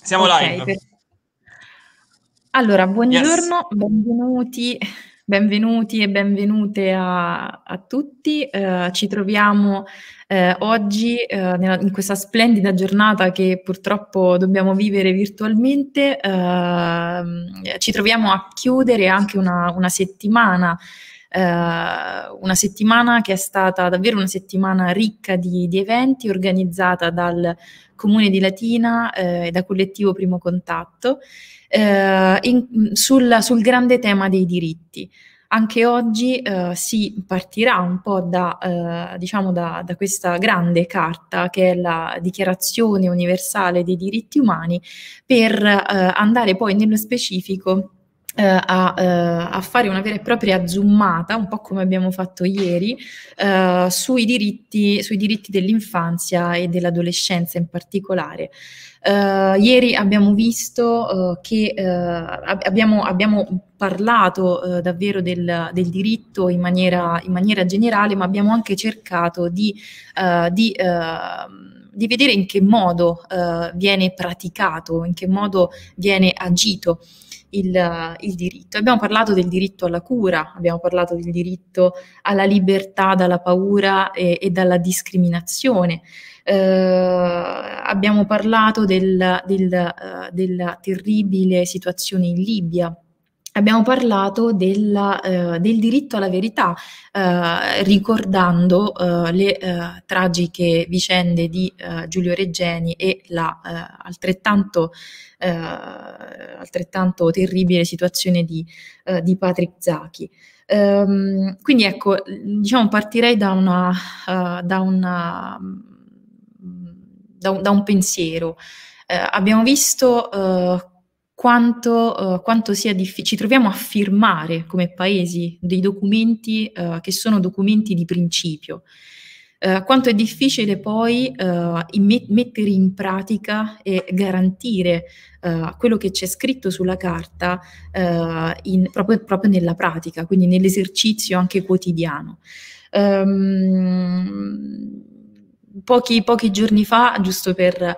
Siamo live. Allora, Yes. buongiorno, benvenuti e benvenute a tutti. Ci troviamo oggi in questa splendida giornata che purtroppo dobbiamo vivere virtualmente. Ci troviamo a chiudere anche una settimana che è stata davvero una settimana ricca di eventi, organizzata dal Comune di Latina e da Collettivo Primo Contatto, sul grande tema dei diritti. Anche oggi si partirà un po' da questa grande carta che è la Dichiarazione Universale dei Diritti Umani, per andare poi nello specifico a fare una vera e propria zoomata, un po' come abbiamo fatto ieri, sui diritti dell'infanzia e dell'adolescenza in particolare. Ieri abbiamo visto che abbiamo parlato davvero del diritto in maniera generale, ma abbiamo anche cercato di vedere in che modo viene praticato, in che modo viene agito il diritto. Abbiamo parlato del diritto alla cura, abbiamo parlato del diritto alla libertà dalla paura e dalla discriminazione. Abbiamo parlato della terribile situazione in Libia. Abbiamo parlato del diritto alla verità, ricordando le tragiche vicende di Giulio Regeni e la altrettanto terribile situazione di Patrick Zaki. Quindi ecco, diciamo, partirei da un pensiero. Abbiamo visto quanto sia difficile. Ci troviamo a firmare come paesi dei documenti che sono documenti di principio. Quanto è difficile poi mettere in pratica e garantire quello che c'è scritto sulla carta proprio nella pratica, quindi nell'esercizio anche quotidiano. Pochi giorni fa, giusto per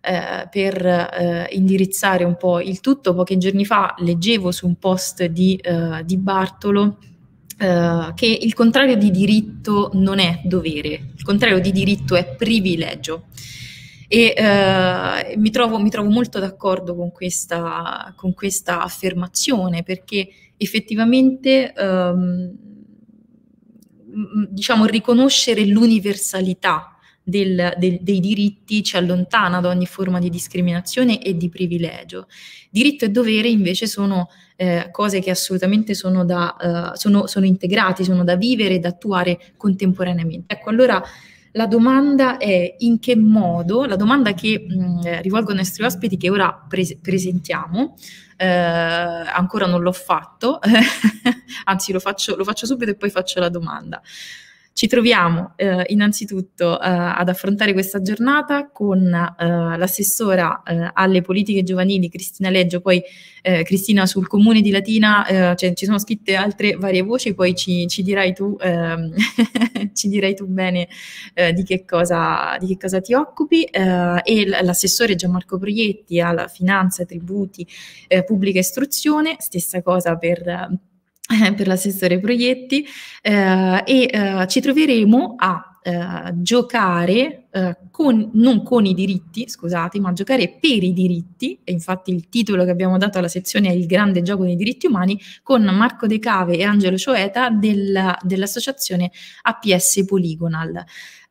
indirizzare un po' il tutto, pochi giorni fa leggevo su un post di Bartolo che il contrario di diritto non è dovere, il contrario di diritto è privilegio. E mi trovo molto d'accordo con questa affermazione, perché effettivamente diciamo, riconoscere l'universalità dei diritti ci allontana da ogni forma di discriminazione e di privilegio. Diritto e dovere invece sono cose che assolutamente sono integrati, sono da vivere e da attuare contemporaneamente. Ecco, allora la domanda è: in che modo, la domanda che rivolgo ai nostri ospiti, che ora presentiamo, ancora non l'ho fatto, anzi lo faccio subito e poi faccio la domanda. Ci troviamo innanzitutto ad affrontare questa giornata con l'assessora alle politiche giovanili Cristina Leggio, poi Cristina, sul Comune di Latina ci sono scritte altre varie voci, poi ci dirai tu ci dirai tu bene di che cosa ti occupi, e l'assessore Gianmarco Proietti alla finanza, tributi, pubblica istruzione, stessa cosa per l'assessore Proietti, e ci troveremo a giocare non con i diritti, scusate, ma a giocare per i diritti, e infatti il titolo che abbiamo dato alla sezione è Il grande gioco dei diritti umani, con Marco De Cave e Angelo Cioeta dell'associazione APS Polygonal.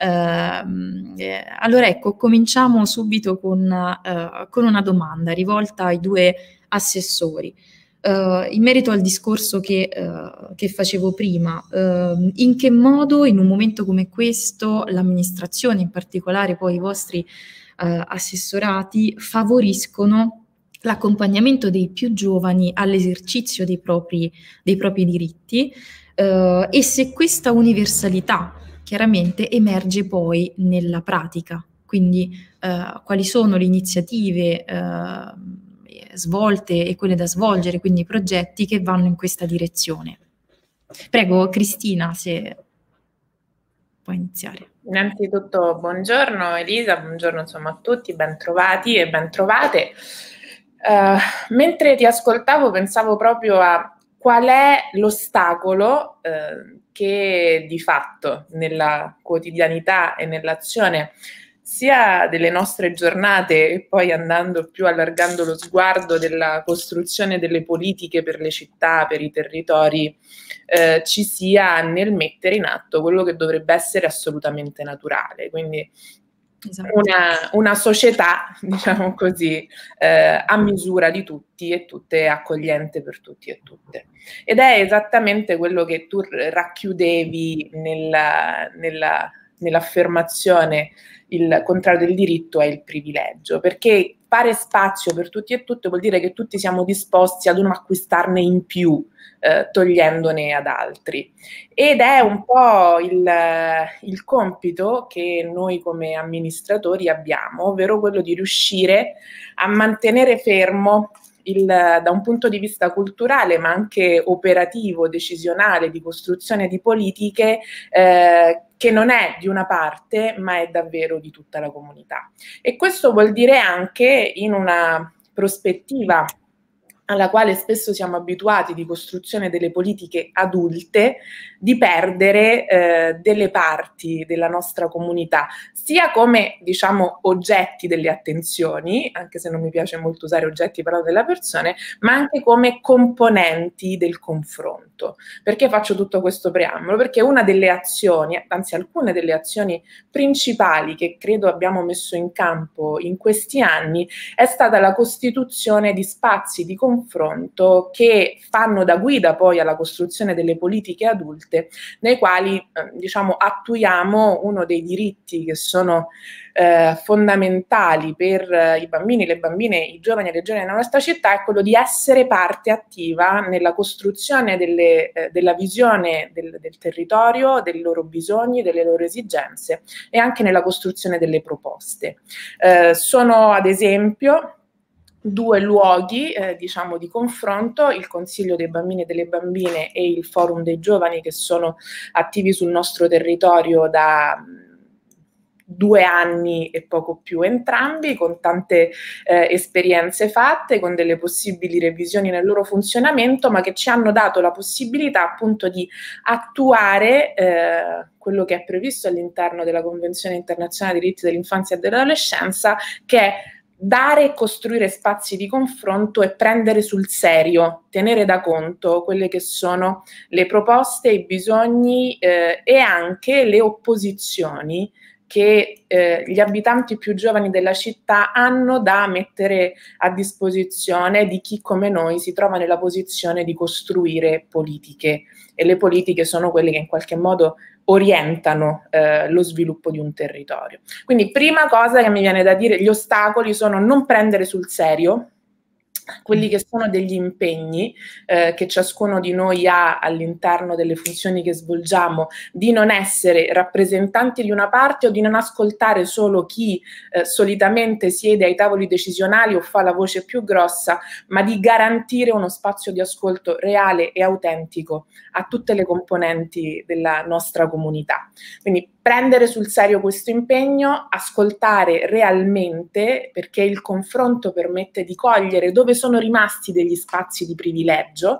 Allora ecco, cominciamo subito con una domanda rivolta ai due assessori. In merito al discorso che facevo prima, in che modo in un momento come questo l'amministrazione, in particolare poi i vostri assessorati, favoriscono l'accompagnamento dei più giovani all'esercizio dei propri diritti, e se questa universalità chiaramente emerge poi nella pratica, quindi quali sono le iniziative svolte e quelle da svolgere, quindi i progetti che vanno in questa direzione. Prego Cristina, se puoi iniziare. Innanzitutto buongiorno Elisa, buongiorno insomma a tutti, ben trovati e ben trovate. Mentre ti ascoltavo pensavo proprio a qual è l'ostacolo che di fatto nella quotidianità e nell'azione sia delle nostre giornate e poi andando più allargando lo sguardo della costruzione delle politiche per le città, per i territori, ci sia nel mettere in atto quello che dovrebbe essere assolutamente naturale. Quindi Esatto. una società, diciamo così, a misura di tutti e tutte, accogliente per tutti e tutte. Ed è esattamente quello che tu racchiudevi nell'affermazione: il contrario del diritto è il privilegio, perché fare spazio per tutti e tutte vuol dire che tutti siamo disposti ad non acquistarne in più, togliendone ad altri. Ed è un po' il compito che noi come amministratori abbiamo, ovvero quello di riuscire a mantenere fermo da un punto di vista culturale, ma anche operativo, decisionale, di costruzione di politiche, che non è di una parte, ma è davvero di tutta la comunità. E questo vuol dire anche, in una prospettiva alla quale spesso siamo abituati, di costruzione delle politiche adulte, di perdere delle parti della nostra comunità, sia come, diciamo, oggetti delle attenzioni, anche se non mi piace molto usare oggetti però delle persone, ma anche come componenti del confronto. Perché faccio tutto questo preambolo? Perché una delle azioni, anzi alcune delle azioni principali che credo abbiamo messo in campo in questi anni, è stata la costituzione di spazi di confronto che fanno da guida poi alla costruzione delle politiche adulte, nei quali diciamo attuiamo uno dei diritti che sono fondamentali per i bambini, le bambine, i giovani e le giovani nella nostra città, è quello di essere parte attiva nella costruzione della visione del territorio, dei loro bisogni, delle loro esigenze, e anche nella costruzione delle proposte. Sono ad esempio due luoghi diciamo di confronto: il Consiglio dei bambini e delle bambine e il Forum dei giovani, che sono attivi sul nostro territorio da 2 anni e poco più entrambi, con tante esperienze fatte, con delle possibili revisioni nel loro funzionamento, ma che ci hanno dato la possibilità appunto di attuare quello che è previsto all'interno della Convenzione internazionale dei diritti dell'infanzia e dell'adolescenza, che è dare e costruire spazi di confronto e prendere sul serio, tenere da conto quelle che sono le proposte, i bisogni e anche le opposizioni che gli abitanti più giovani della città hanno da mettere a disposizione di chi come noi si trova nella posizione di costruire politiche, e le politiche sono quelle che in qualche modo orientano lo sviluppo di un territorio. Quindi prima cosa che mi viene da dire: gli ostacoli sono non prendere sul serio quelli che sono degli impegni che ciascuno di noi ha all'interno delle funzioni che svolgiamo, di non essere rappresentanti di una parte o di non ascoltare solo chi solitamente siede ai tavoli decisionali o fa la voce più grossa, ma di garantire uno spazio di ascolto reale e autentico a tutte le componenti della nostra comunità. Quindi prendere sul serio questo impegno, ascoltare realmente, perché il confronto permette di cogliere dove sono rimasti degli spazi di privilegio,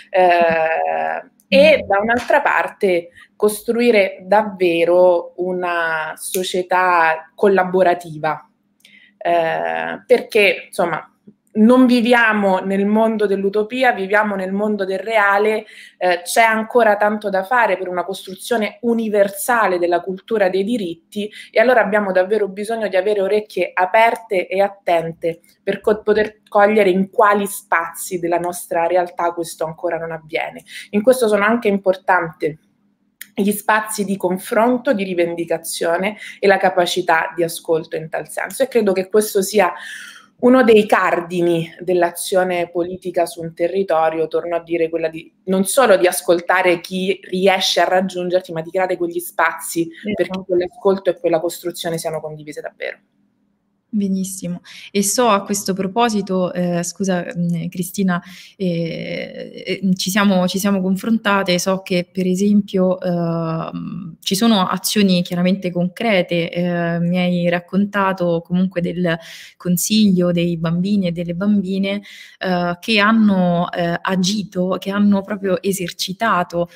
e da un'altra parte costruire davvero una società collaborativa, perché insomma non viviamo nel mondo dell'utopia, viviamo nel mondo del reale. C'è ancora tanto da fare per una costruzione universale della cultura dei diritti, e allora abbiamo davvero bisogno di avere orecchie aperte e attente per poter cogliere in quali spazi della nostra realtà questo ancora non avviene. In questo sono anche importanti gli spazi di confronto, di rivendicazione e la capacità di ascolto in tal senso, e credo che questo sia uno dei cardini dell'azione politica su un territorio, torno a dire, quella di non solo di ascoltare chi riesce a raggiungerti, ma di creare quegli spazi perché quell'ascolto e quella costruzione siano condivise davvero. Benissimo. E so a questo proposito, scusa Cristina, ci siamo confrontate, so che per esempio ci sono azioni chiaramente concrete, mi hai raccontato comunque del consiglio dei bambini e delle bambine che hanno agito, che hanno proprio esercitato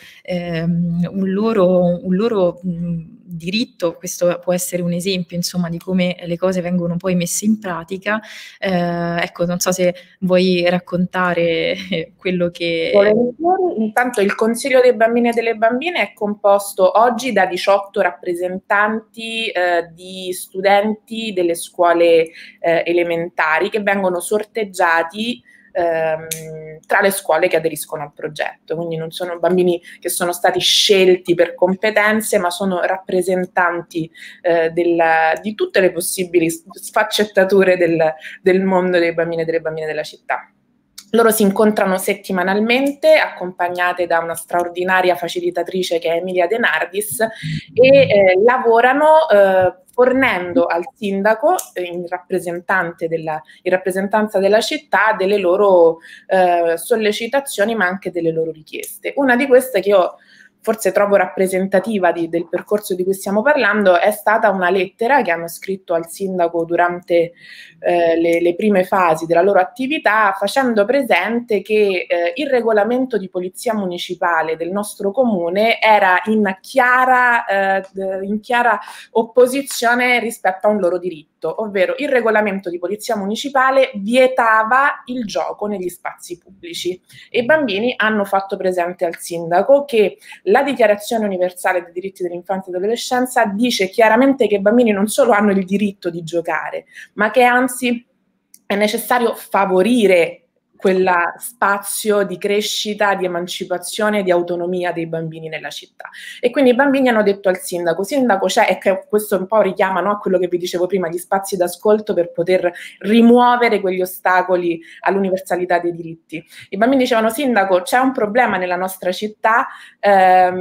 un loro diritto. Questo può essere un esempio, insomma, di come le cose vengono poi messe in pratica. Ecco, non so se vuoi raccontare quello che... Volentieri. Intanto il Consiglio dei bambini e delle bambine è composto oggi da 18 rappresentanti di studenti delle scuole elementari che vengono sorteggiati tra le scuole che aderiscono al progetto. Quindi non sono bambini che sono stati scelti per competenze, ma sono rappresentanti di tutte le possibili sfaccettature del mondo dei bambini e delle bambine della città. Loro si incontrano settimanalmente, accompagnate da una straordinaria facilitatrice che è Emilia De Nardis, e lavorano fornendo al sindaco, in rappresentanza della città, delle loro sollecitazioni, ma anche delle loro richieste. Una di queste, che io forse trovo rappresentativa del percorso di cui stiamo parlando, è stata una lettera che hanno scritto al sindaco durante le prime fasi della loro attività, facendo presente che il regolamento di polizia municipale del nostro comune era in chiara opposizione rispetto a un loro diritto, ovvero il regolamento di polizia municipale vietava il gioco negli spazi pubblici, e i bambini hanno fatto presente al sindaco che la Dichiarazione Universale dei Diritti dell'Infanzia e dell'Adolescenza dice chiaramente che i bambini non solo hanno il diritto di giocare, ma che anzi è necessario favorire quel spazio di crescita, di emancipazione, di autonomia dei bambini nella città. E quindi i bambini hanno detto al sindaco c'è, e che questo un po' richiama, no, a quello che vi dicevo prima, gli spazi d'ascolto per poter rimuovere quegli ostacoli all'universalità dei diritti. I bambini dicevano: sindaco, c'è un problema nella nostra città, c'è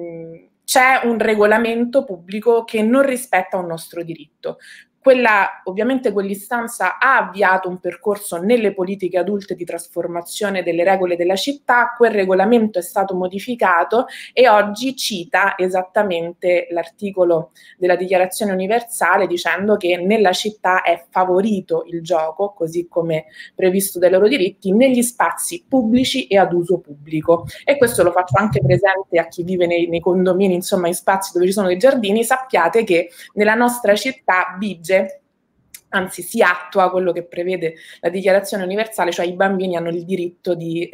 un regolamento pubblico che non rispetta un nostro diritto. Ovviamente quell'istanza ha avviato un percorso nelle politiche adulte di trasformazione delle regole della città. Quel regolamento è stato modificato e oggi cita esattamente l'articolo della Dichiarazione Universale, dicendo che nella città è favorito il gioco, così come previsto dai loro diritti, negli spazi pubblici e ad uso pubblico. E questo lo faccio anche presente a chi vive nei condomini, insomma in spazi dove ci sono dei giardini. Sappiate che nella nostra città vige, anzi si attua quello che prevede la Dichiarazione Universale, cioè i bambini hanno il diritto di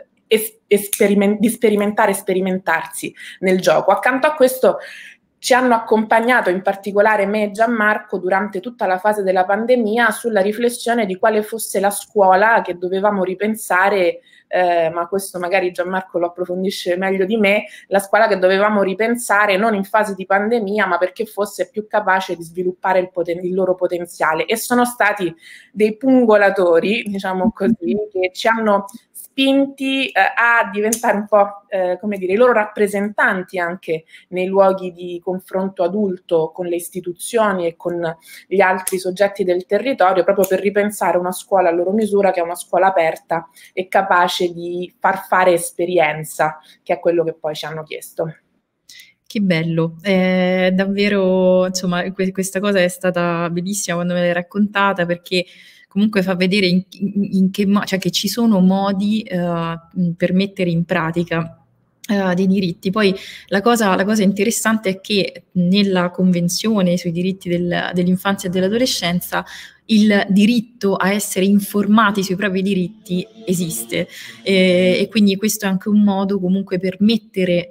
sperimentare e sperimentarsi nel gioco. Accanto a questo ci hanno accompagnato, in particolare me e Gianmarco, durante tutta la fase della pandemia, sulla riflessione di quale fosse la scuola che dovevamo ripensare, ma questo magari Gianmarco lo approfondisce meglio di me, la scuola che dovevamo ripensare non in fase di pandemia, ma perché fosse più capace di sviluppare il loro potenziale. E sono stati dei pungolatori, diciamo così, che ci hanno spinti a diventare un po', come dire, i loro rappresentanti anche nei luoghi di confronto adulto con le istituzioni e con gli altri soggetti del territorio, proprio per ripensare una scuola a loro misura, che è una scuola aperta e capace di far fare esperienza, che è quello che poi ci hanno chiesto. Che bello, davvero, insomma, questa cosa è stata bellissima quando me l'hai raccontata, perché comunque fa vedere in che modo, cioè che ci sono modi per mettere in pratica dei diritti. Poi la cosa interessante è che nella Convenzione sui diritti dell'infanzia e dell'adolescenza il diritto a essere informati sui propri diritti esiste, e quindi questo è anche un modo comunque per mettere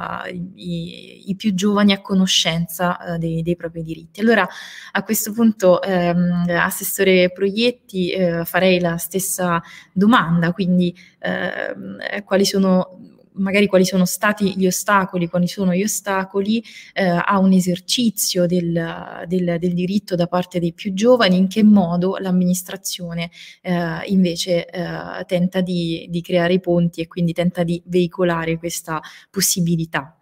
i più giovani a conoscenza dei propri diritti. Allora a questo punto, Assessore Proietti, farei la stessa domanda, quindi quali sono stati gli ostacoli, quali sono gli ostacoli a un esercizio del diritto da parte dei più giovani, in che modo l'amministrazione invece tenta di creare i ponti e quindi tenta di veicolare questa possibilità.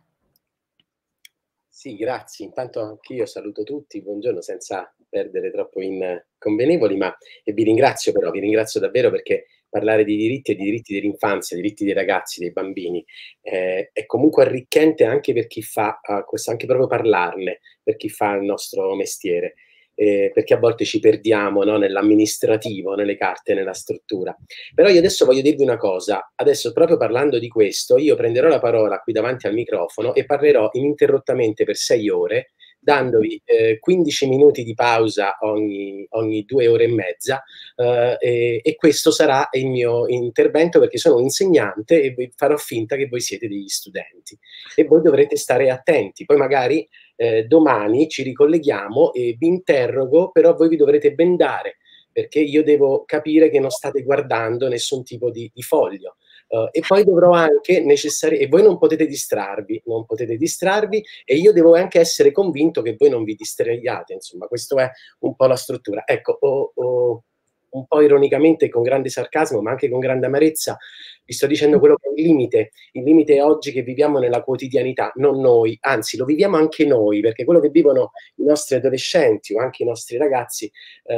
Sì, grazie. Intanto anch'io saluto tutti, buongiorno, senza perdere troppo in convenevoli, ma vi ringrazio però, vi ringrazio davvero, perché parlare di diritti e di diritti dell'infanzia, diritti dei ragazzi, dei bambini, è comunque arricchente anche per chi fa questo, anche proprio parlarne, per chi fa il nostro mestiere. Perché a volte ci perdiamo, no, nell'amministrativo, nelle carte, nella struttura. Però io adesso voglio dirvi una cosa, adesso proprio parlando di questo, io prenderò la parola qui davanti al microfono e parlerò ininterrottamente per 6 ore, dandovi 15 minuti di pausa ogni 2 ore e mezza, e questo sarà il mio intervento, perché sono un insegnante e farò finta che voi siete degli studenti e voi dovrete stare attenti. Poi magari domani ci ricolleghiamo e vi interrogo, però voi vi dovrete bendare, perché io devo capire che non state guardando nessun tipo di foglio. E poi dovrò anche e voi non potete distrarvi, e io devo anche essere convinto che voi non vi distraiate, insomma, questo è un po' la struttura. Ecco, un po' ironicamente e con grande sarcasmo, ma anche con grande amarezza, vi sto dicendo quello che è il limite è oggi che viviamo nella quotidianità, non noi, anzi lo viviamo anche noi, perché quello che vivono i nostri adolescenti o anche i nostri ragazzi,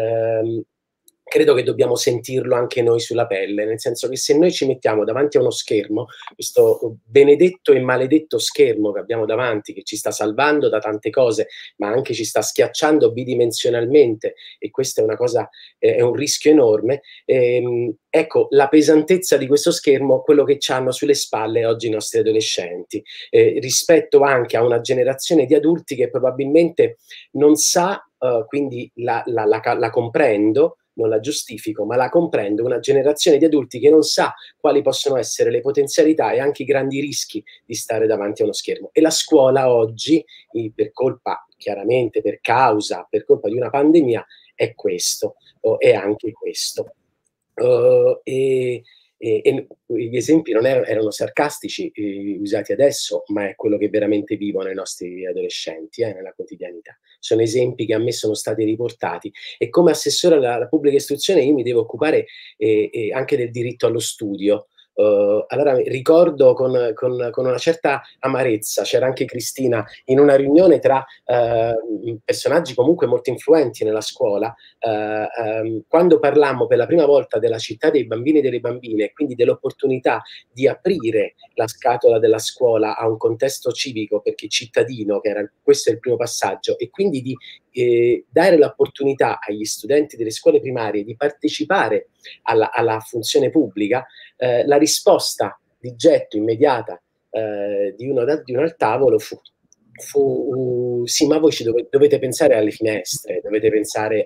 credo che dobbiamo sentirlo anche noi sulla pelle, nel senso che se noi ci mettiamo davanti a uno schermo, questo benedetto e maledetto schermo che abbiamo davanti, che ci sta salvando da tante cose, ma anche ci sta schiacciando bidimensionalmente, e questa è una cosa, è un rischio enorme, ecco, la pesantezza di questo schermo, quello che ci hanno sulle spalle oggi i nostri adolescenti, rispetto anche a una generazione di adulti che probabilmente non sa, quindi la comprendo, non la giustifico, ma la comprendo, una generazione di adulti che non sa quali possono essere le potenzialità e anche i grandi rischi di stare davanti a uno schermo. E la scuola oggi, per colpa, chiaramente, per colpa di una pandemia, è questo, è anche questo. Gli esempi non erano sarcastici, usati adesso, ma è quello che veramente vivono i nostri adolescenti, nella quotidianità. Sono esempi che a me sono stati riportati, e come assessore alla pubblica istruzione io mi devo occupare anche del diritto allo studio. Allora ricordo con una certa amarezza, c'era anche Cristina, in una riunione tra personaggi comunque molto influenti nella scuola, quando parlammo per la prima volta della città dei bambini e delle bambine, e quindi dell'opportunità di aprire la scatola della scuola a un contesto civico, perché cittadino, questo è il primo passaggio, e quindi di dare l'opportunità agli studenti delle scuole primarie di partecipare alla funzione pubblica, la risposta di getto immediata di uno al tavolo fu sì, ma voi dovete pensare alle finestre, dovete pensare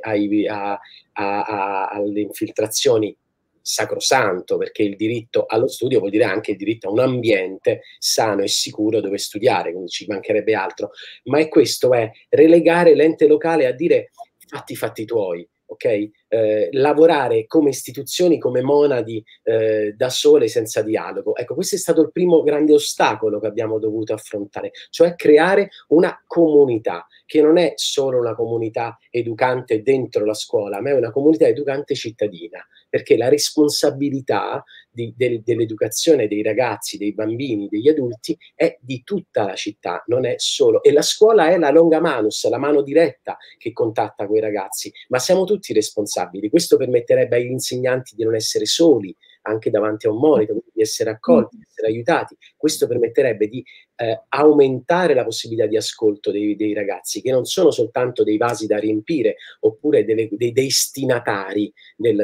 alle infiltrazioni, sacrosanto, perché il diritto allo studio vuol dire anche il diritto a un ambiente sano e sicuro dove studiare, quindi ci mancherebbe altro, ma questo è relegare l'ente locale a dire fatti tuoi, ok? Lavorare come istituzioni, come monadi da sole, senza dialogo. Ecco, questo è stato il primo grande ostacolo che abbiamo dovuto affrontare, cioè creare una comunità che non è solo una comunità educante dentro la scuola, ma è una comunità educante cittadina, perché la responsabilità dell'educazione dei ragazzi, dei bambini, degli adulti è di tutta la città, non è solo, e la scuola è la longa manus, la mano diretta che contatta quei ragazzi, ma siamo tutti responsabili. Questo permetterebbe agli insegnanti di non essere soli anche davanti a un monitor, di essere accolti, di essere aiutati. Questo permetterebbe di aumentare la possibilità di ascolto dei ragazzi, che non sono soltanto dei vasi da riempire, oppure dei destinatari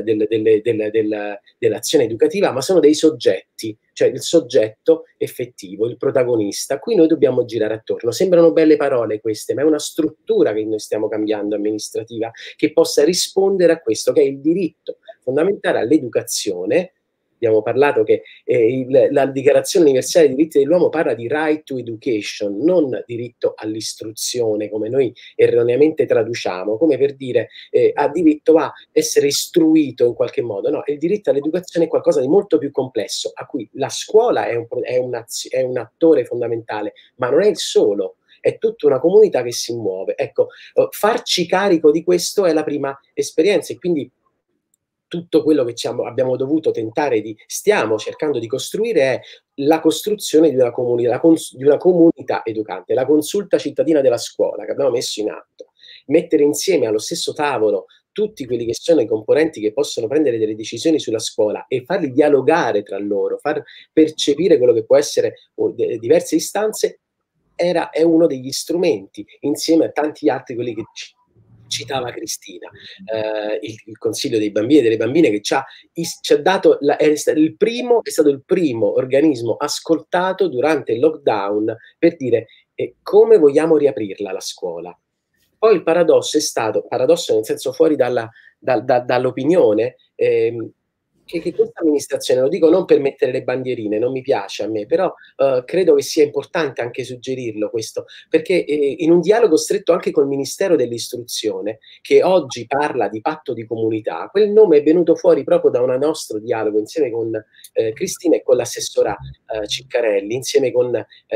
dell'azione educativa, ma sono dei soggetti, cioè il soggetto effettivo, il protagonista, a cui noi dobbiamo girare attorno. Sembrano belle parole queste, ma è una struttura che noi stiamo cambiando, amministrativa, che possa rispondere a questo, che è il diritto fondamentale all'educazione. Abbiamo parlato che la Dichiarazione Universale dei Diritti dell'Uomo parla di right to education, non diritto all'istruzione, come noi erroneamente traduciamo, come per dire ha diritto a essere istruito in qualche modo. No, il diritto all'educazione è qualcosa di molto più complesso, a cui la scuola è un attore fondamentale, ma non è il solo. È tutta una comunità che si muove. Ecco, farci carico di questo è la prima esperienza, e quindi tutto quello che abbiamo dovuto stiamo cercando di costruire è la costruzione di una comunità educante, la consulta cittadina della scuola che abbiamo messo in atto. Mettere insieme allo stesso tavolo tutti quelli che sono i componenti che possono prendere delle decisioni sulla scuola e farli dialogare tra loro, far percepire quello che può essere diverse istanze, è uno degli strumenti, insieme a tanti altri, quelli che citava Cristina, il Consiglio dei bambini e delle bambine, che ci ha dato, è stato il primo organismo ascoltato durante il lockdown per dire come vogliamo riaprirla la scuola. Poi il paradosso è stato, paradosso nel senso fuori dall'opinione, che questa amministrazione, lo dico non per mettere le bandierine, non mi piace a me, però credo che sia importante anche suggerirlo questo, perché in un dialogo stretto anche col Ministero dell'Istruzione, che oggi parla di patto di comunità, quel nome è venuto fuori proprio da un nostro dialogo insieme con Cristina e con l'assessora Ciccarelli, insieme con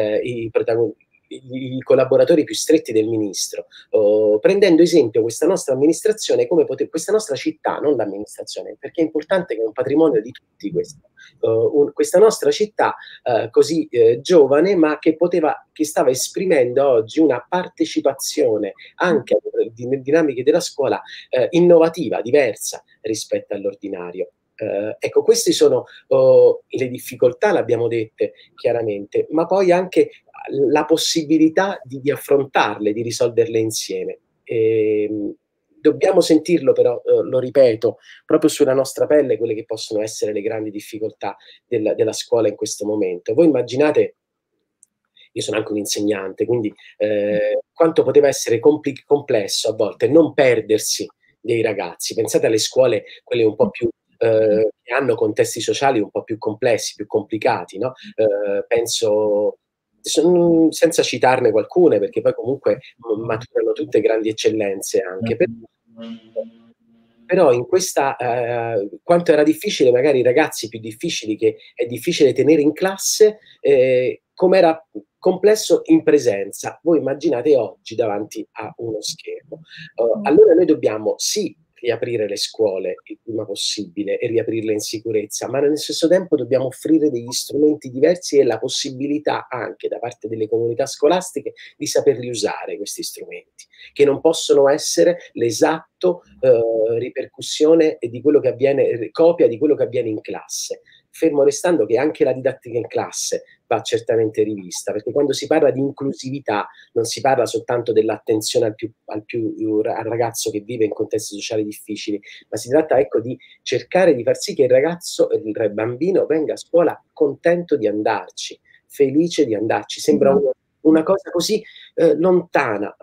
i collaboratori più stretti del ministro, prendendo esempio questa nostra amministrazione, questa nostra città, non l'amministrazione, perché è importante che è un patrimonio di tutti questo, questa nostra città così giovane, ma che stava esprimendo oggi una partecipazione anche alle dinamiche della scuola innovativa, diversa rispetto all'ordinario. Ecco, queste sono le difficoltà, l'abbiamo dette chiaramente, ma poi anche la possibilità di affrontarle, di risolverle insieme. Dobbiamo sentirlo però, lo ripeto, proprio sulla nostra pelle quelle che possono essere le grandi difficoltà della scuola in questo momento. Voi immaginate, io sono anche un insegnante, quindi quanto poteva essere complesso a volte non perdersi dei ragazzi. Pensate alle scuole, quelle un po' più che hanno contesti sociali un po' più complessi, più complicati, no? Penso, senza citarne qualcune, perché poi comunque maturano tutte grandi eccellenze anche. Però in questa, quanto era difficile, magari i ragazzi più difficili che è difficile tenere in classe, com'era complesso in presenza. Voi immaginate oggi davanti a uno schermo. Allora noi dobbiamo sì riaprire le scuole il prima possibile e riaprirle in sicurezza, ma nello stesso tempo dobbiamo offrire degli strumenti diversi e la possibilità anche da parte delle comunità scolastiche di saperli usare questi strumenti, che non possono essere l'esatto ripercussione di quello che avviene, copia di quello che avviene in classe, fermo restando che anche la didattica in classe va certamente rivista, perché quando si parla di inclusività non si parla soltanto dell'attenzione al ragazzo che vive in contesti sociali difficili, ma si tratta, ecco, di cercare di far sì che il bambino venga a scuola contento di andarci, felice di andarci. Sembra una cosa così lontana.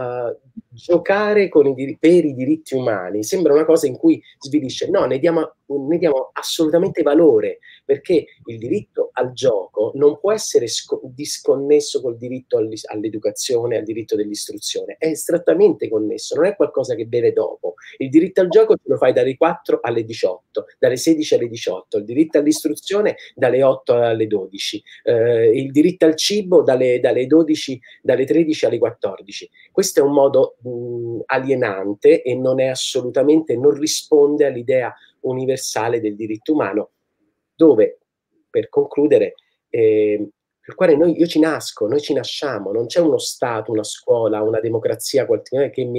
Giocare per i diritti umani sembra una cosa in cui svilisce. No, ne diamo assolutamente valore, perché il diritto al gioco non può essere disconnesso col diritto all'educazione, al diritto dell'istruzione, è strettamente connesso, non è qualcosa che viene dopo. Il diritto al gioco te lo fai dalle 4 alle 18, dalle 16 alle 18, il diritto all'istruzione dalle 8 alle 12, il diritto al cibo dalle 12, dalle 13 alle 14. Questo è un modo alienante e non è assolutamente, non risponde all'idea universale del diritto umano, dove, per concludere, per quale noi ci nasciamo, non c'è uno Stato, una scuola, una democrazia che me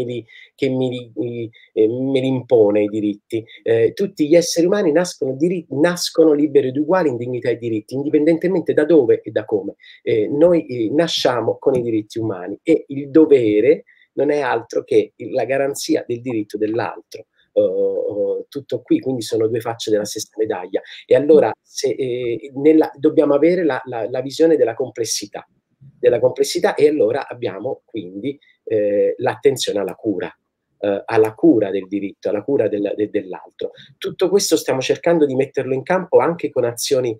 li impone i diritti. Tutti gli esseri umani nascono liberi ed uguali in dignità e diritti, indipendentemente da dove e da come. Noi nasciamo con i diritti umani e il dovere non è altro che la garanzia del diritto dell'altro. Tutto qui, quindi sono due facce della stessa medaglia. E allora dobbiamo avere la visione della complessità, e allora abbiamo quindi l'attenzione alla cura del diritto, alla cura dell'altro. Tutto questo stiamo cercando di metterlo in campo anche con azioni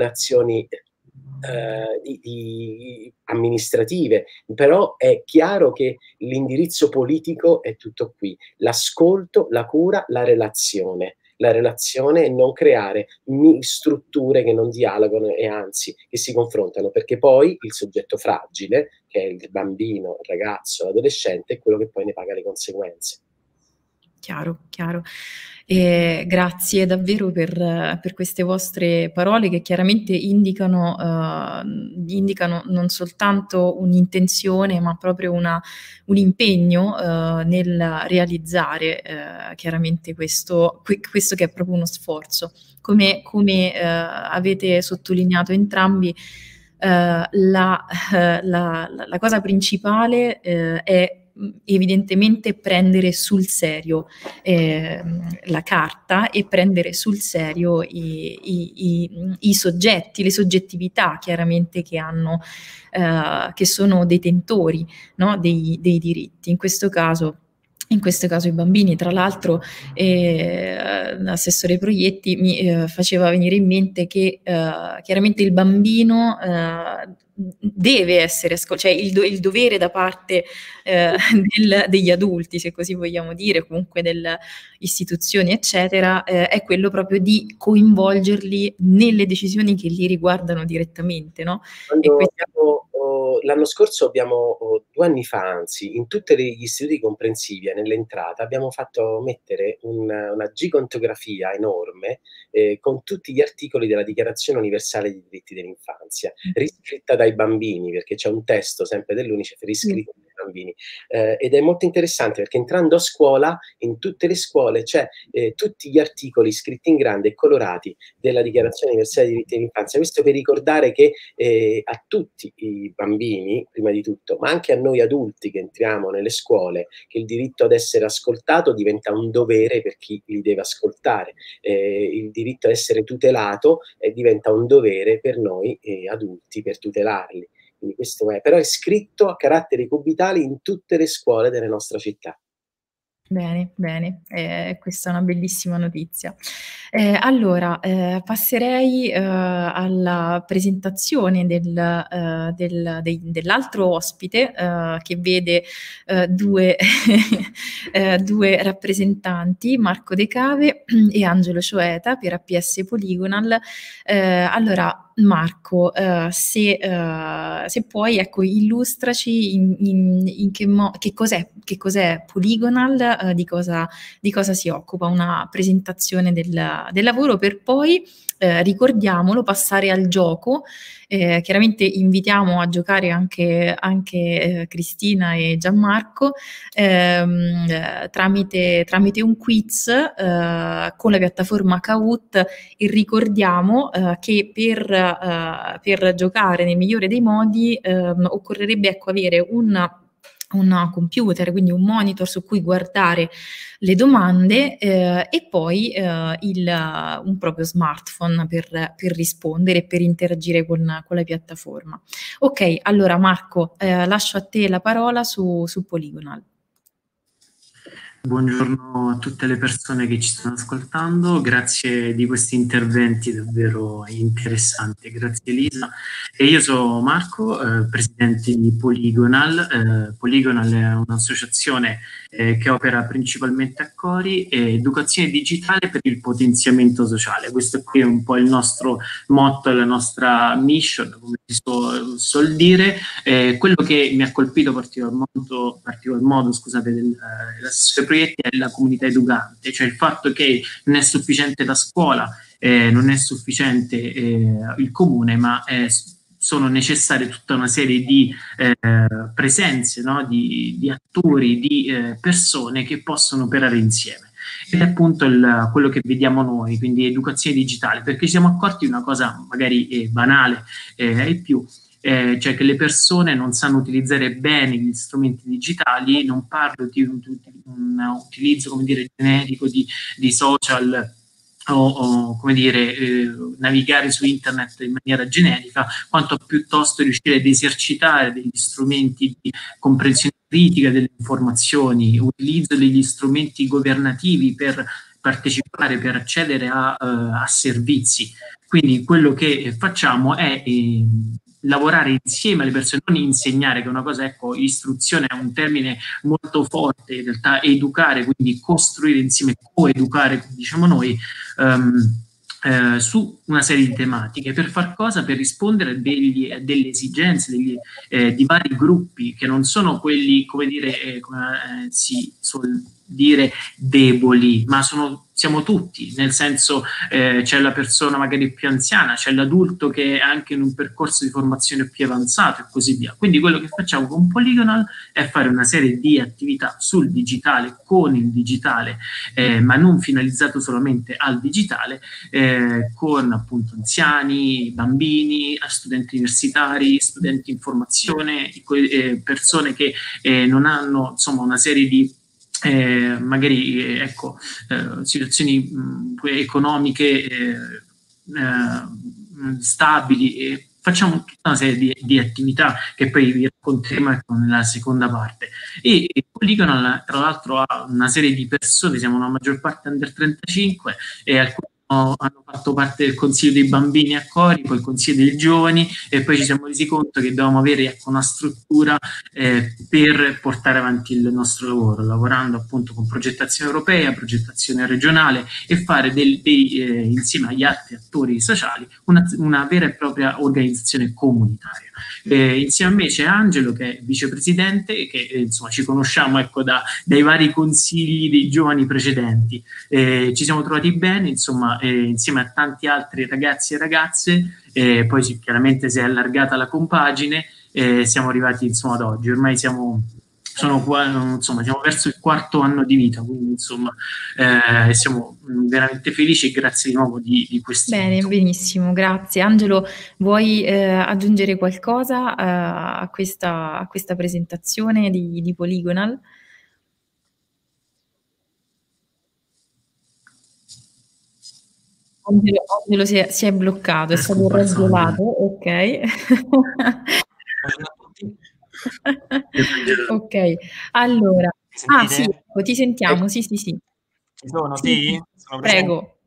amministrative, però è chiaro che l'indirizzo politico è tutto qui: l'ascolto, la cura, la relazione e non creare strutture che non dialogano e anzi che si confrontano, perché poi il soggetto fragile, che è il bambino, il ragazzo, l'adolescente, è quello che poi ne paga le conseguenze. Chiaro, chiaro. Grazie davvero per queste vostre parole che chiaramente indicano non soltanto un'intenzione, ma proprio un impegno nel realizzare chiaramente questo che è proprio uno sforzo. Come avete sottolineato entrambi, la cosa principale è evidentemente prendere sul serio la carta e prendere sul serio i soggetti, le soggettività chiaramente che hanno, che sono detentori, no, dei diritti. In questo caso i bambini. Tra l'altro l'assessore Proietti mi faceva venire in mente che chiaramente il bambino deve essere cioè il dovere da parte degli adulti, se così vogliamo dire, comunque delle istituzioni, eccetera, è quello proprio di coinvolgerli nelle decisioni che li riguardano direttamente, no? L'anno scorso abbiamo, 2 anni fa anzi, in tutti gli istituti comprensivi nell'entrata abbiamo fatto mettere una gigantografia enorme con tutti gli articoli della Dichiarazione Universale dei Diritti dell'Infanzia, riscritta dai bambini, perché c'è un testo sempre dell'UNICEF riscritto dai bambini. Ed è molto interessante perché entrando a scuola, in tutte le scuole c'è tutti gli articoli scritti in grande e colorati della Dichiarazione Universale dei Diritti dell'Infanzia. Questo per ricordare che a tutti i bambini, prima di tutto, ma anche a noi adulti che entriamo nelle scuole, che il diritto ad essere ascoltato diventa un dovere per chi li deve ascoltare, il diritto ad essere tutelato diventa un dovere per noi adulti per tutelarli. Quindi questo però è scritto a caratteri cubitali in tutte le scuole della nostra città. Bene, bene, questa è una bellissima notizia. Allora, passerei alla presentazione dell'altro ospite che vede due rappresentanti, Marco De Cave e Angelo Cioeta per APS Polygonal. Allora, Marco, se puoi, ecco, illustraci in che cos'è Polygonal, di cosa si occupa, una presentazione del lavoro per poi, ricordiamolo, passare al gioco. Chiaramente invitiamo a giocare anche Cristina e Gianmarco tramite un quiz con la piattaforma Kahoot, e ricordiamo che per giocare nel migliore dei modi occorrerebbe, ecco, avere un computer, quindi un monitor su cui guardare le domande e poi un proprio smartphone per rispondere e per interagire con la piattaforma. Ok, allora Marco, lascio a te la parola su Polygonal. Buongiorno a tutte le persone che ci stanno ascoltando, grazie di questi interventi davvero interessanti, grazie Elisa. E io sono Marco, presidente di Polygonal. Polygonal è un'associazione che opera principalmente a Cori, educazione digitale per il potenziamento sociale. Questo qui è un po' il nostro motto, la nostra mission, come si suol dire. Quello che mi ha colpito particolar modo, scusate, dell'assessore Proietti è la comunità educante, cioè il fatto che non è sufficiente la scuola, non è sufficiente il comune, ma sono necessarie tutta una serie di presenze, no? di attori, di persone che possono operare insieme. Ed è appunto quello che vediamo noi, quindi educazione digitale, perché ci siamo accorti di una cosa magari banale ai più, cioè che le persone non sanno utilizzare bene gli strumenti digitali. Non parlo di un utilizzo, come dire, generico di social o come dire, navigare su internet in maniera generica, quanto piuttosto riuscire ad esercitare degli strumenti di comprensione critica delle informazioni, utilizzo degli strumenti governativi per partecipare, per accedere a servizi. Quindi quello che facciamo è lavorare insieme alle persone, non insegnare, che è una cosa, ecco, istruzione è un termine molto forte, in realtà educare, quindi costruire insieme, coeducare, diciamo noi, su una serie di tematiche. Per far cosa? Per rispondere a delle esigenze di vari gruppi, che non sono quelli, come dire, come si suol dire deboli, ma siamo tutti, nel senso c'è la persona magari più anziana, c'è l'adulto che è anche in un percorso di formazione più avanzato e così via. Quindi quello che facciamo con Polygonal è fare una serie di attività sul digitale, con il digitale, ma non finalizzato solamente al digitale, con appunto anziani, bambini, studenti universitari, studenti in formazione, persone che non hanno insomma una serie di magari situazioni economiche stabili, e facciamo tutta una serie di attività che poi vi racconteremo nella seconda parte. E Polygonal tra l'altro ha una serie di persone, siamo una maggior parte under 35 e alcuni hanno fatto parte del consiglio dei bambini a Cori, poi il consiglio dei giovani, e poi ci siamo resi conto che dovevamo avere una struttura per portare avanti il nostro lavoro, lavorando appunto con progettazione europea, progettazione regionale, e fare insieme agli altri attori sociali una vera e propria organizzazione comunitaria. Insieme a me c'è Angelo, che è vicepresidente, che insomma ci conosciamo dai vari consigli dei giovani precedenti. Ci siamo trovati bene, insomma, insieme a tanti altri ragazzi e ragazze, poi chiaramente si è allargata la compagine, siamo arrivati insomma ad oggi. Ormai siamo verso il 4º anno di vita, quindi insomma siamo veramente felici, e grazie di nuovo di questo. Bene, benissimo, grazie. Angelo, vuoi aggiungere qualcosa a questa presentazione di Polygonal? Angelo si è bloccato, è stato raggelato, ok. Ok, allora, sì, ecco, ti sentiamo, sì. Ci sono, sì? Sono prego.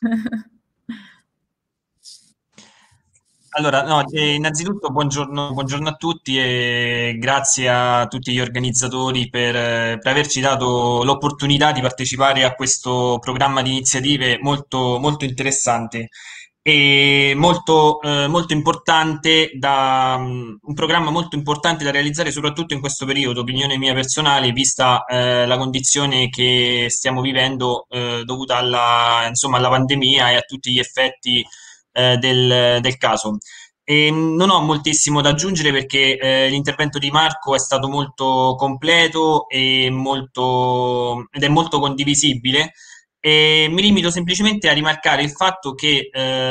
Allora, no, innanzitutto buongiorno a tutti, e grazie a tutti gli organizzatori per averci dato l'opportunità di partecipare a questo programma di iniziative molto, molto interessante e molto importante, un programma molto importante da realizzare soprattutto in questo periodo, opinione mia personale, vista la condizione che stiamo vivendo dovuta alla pandemia e a tutti gli effetti del caso. E non ho moltissimo da aggiungere, perché l'intervento di Marco è stato molto completo ed è molto condivisibile, e mi limito semplicemente a rimarcare il fatto che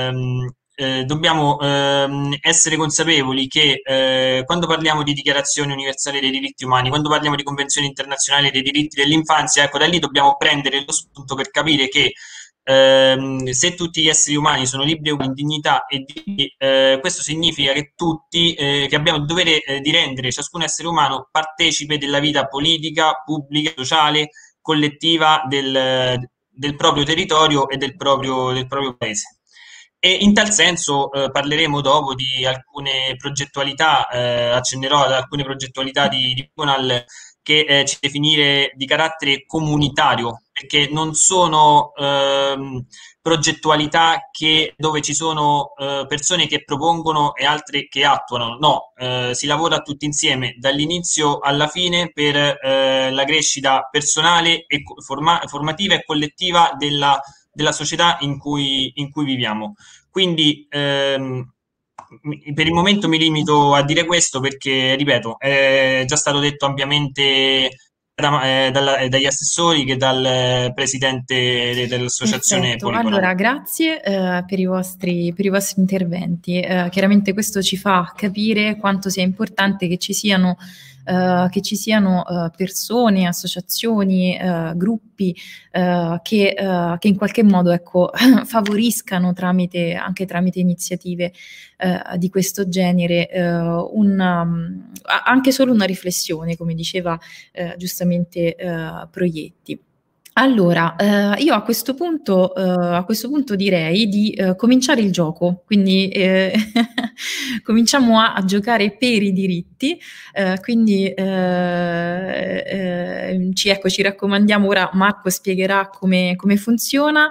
dobbiamo essere consapevoli che quando parliamo di Dichiarazione Universale dei Diritti Umani, quando parliamo di Convenzione Internazionale dei Diritti dell'Infanzia, ecco, da lì dobbiamo prendere lo spunto per capire che se tutti gli esseri umani sono liberi e in dignità, questo significa che tutti che abbiamo il dovere di rendere ciascun essere umano partecipe della vita politica, pubblica, sociale, collettiva del proprio territorio e del proprio paese. E in tal senso parleremo dopo di alcune progettualità, accennerò ad alcune progettualità di Polygonal che ci definire di carattere comunitario, perché non sono progettualità dove ci sono persone che propongono e altre che attuano. No, si lavora tutti insieme dall'inizio alla fine per la crescita personale e formativa e collettiva della società in cui viviamo. Quindi per il momento mi limito a dire questo, perché, ripeto, è già stato detto ampiamente dagli assessori che dal presidente dell'associazione Polygonal. Allora, grazie per i vostri interventi. Chiaramente questo ci fa capire quanto sia importante che ci siano persone, associazioni, gruppi che in qualche modo, ecco, favoriscano anche tramite iniziative di questo genere anche solo una riflessione, come diceva giustamente Proietti. Allora, io a questo punto direi di cominciare il gioco, quindi cominciamo a giocare per i diritti, quindi ci raccomandiamo, ora Marco spiegherà come funziona,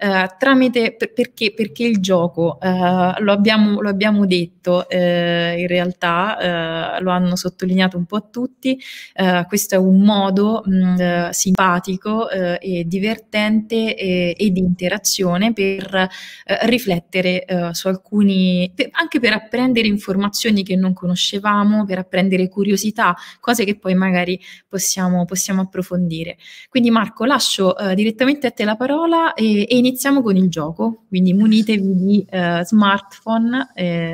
perché il gioco, lo abbiamo detto, in realtà lo hanno sottolineato un po' tutti, questo è un modo simpatico e divertente e di interazione per riflettere su alcuni, anche per apprendere informazioni che non conoscevamo, per apprendere curiosità, cose che poi magari possiamo approfondire. Quindi Marco, lascio direttamente a te la parola e iniziamo con il gioco, quindi munitevi di smartphone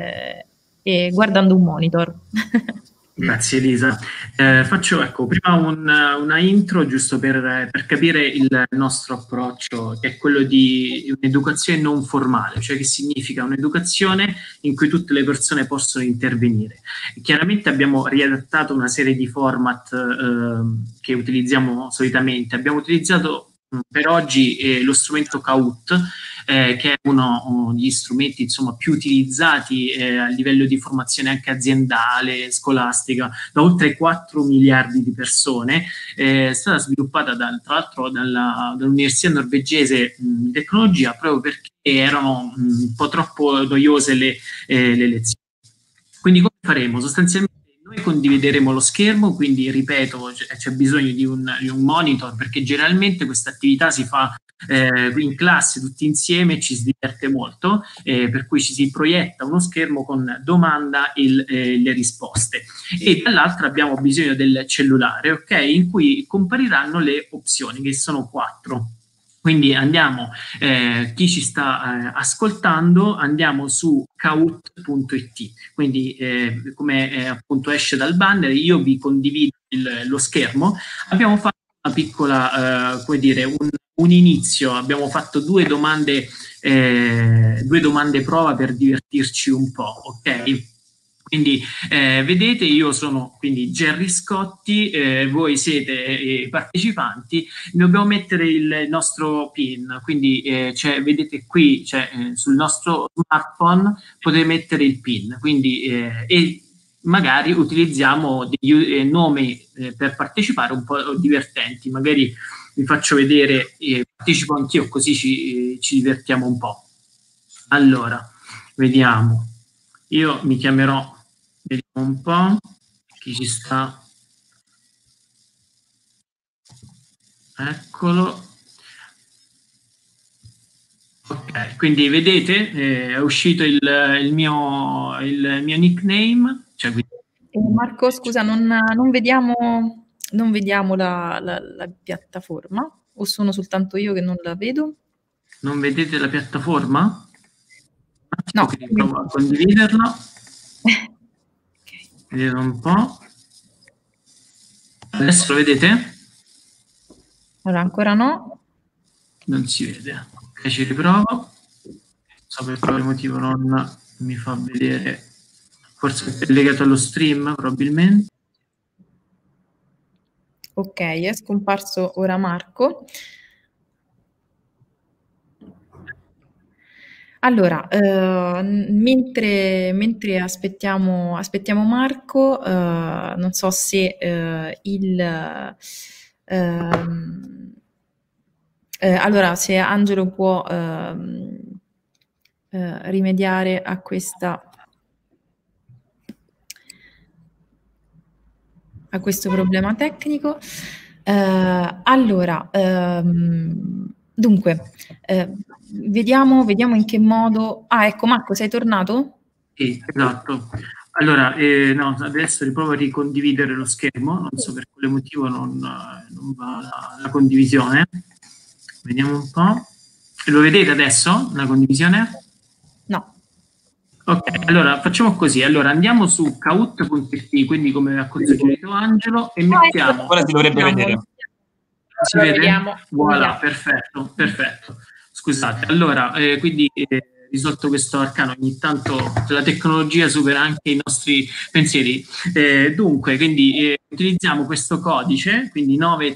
e guardando un monitor. Grazie Elisa. Faccio prima una intro giusto per capire il nostro approccio, che è quello di un'educazione non formale, cioè che significa un'educazione in cui tutte le persone possono intervenire. Chiaramente abbiamo riadattato una serie di format che utilizziamo solitamente. Abbiamo utilizzato per oggi lo strumento Kahoot, che è uno degli strumenti più utilizzati a livello di formazione anche aziendale, scolastica, da oltre 4 miliardi di persone. È stata sviluppata tra l'altro dall'Università norvegese di tecnologia, proprio perché erano un po' troppo noiose le lezioni. Quindi come faremo? Sostanzialmente noi condivideremo lo schermo, quindi ripeto, c'è bisogno di un monitor, perché generalmente questa attività si fa in classe tutti insieme e ci si diverte molto, per cui ci si proietta uno schermo con domanda e le risposte, e dall'altra abbiamo bisogno del cellulare, ok? In cui compariranno le opzioni, che sono 4. Quindi andiamo, chi ci sta ascoltando, andiamo su kahoot.it, quindi come appunto esce dal banner, io vi condivido lo schermo. Abbiamo fatto una piccola, un inizio, abbiamo fatto due domande prova per divertirci un po', ok? Quindi vedete, io sono quindi Gerry Scotti, voi siete i partecipanti, dobbiamo mettere il nostro PIN, quindi vedete qui sul nostro smartphone potete mettere il PIN, quindi e magari utilizziamo degli nomi per partecipare un po' divertenti, magari vi faccio vedere, partecipo anch'io così ci divertiamo un po'. Allora, vediamo, io mi chiamerò, vediamo un po' chi ci sta, eccolo, ok, quindi vedete è uscito il mio nickname, Marco, scusa, non vediamo la piattaforma, o sono soltanto io che non la vedo? Non vedete la piattaforma? No. Provo a condividerla. Vedete un po'. Adesso lo vedete? Allora, ancora no. Non si vede. Ok, ci riprovo. Non so per quale motivo non mi fa vedere. Forse è legato allo stream, probabilmente. Ok, è scomparso ora Marco. Allora, mentre aspettiamo Marco, non so se allora, se Angelo può rimediare a questo problema tecnico. Allora, dunque, vediamo in che modo. Ah, ecco, Marco, sei tornato? Sì, esatto. Allora, no, adesso riprovo a ricondividere lo schermo, non so per quale motivo non va la condivisione. Vediamo un po'. Lo vedete adesso, la condivisione? No. Ok, allora facciamo così. Allora andiamo su kahoot.it, quindi come ha suggerito Angelo, e mettiamo. Ora si dovrebbe vedere. Si vede? Voilà, perfetto. Scusate. Allora, quindi risolto questo arcano. Ogni tanto la tecnologia supera anche i nostri pensieri. Dunque, quindi utilizziamo questo codice, quindi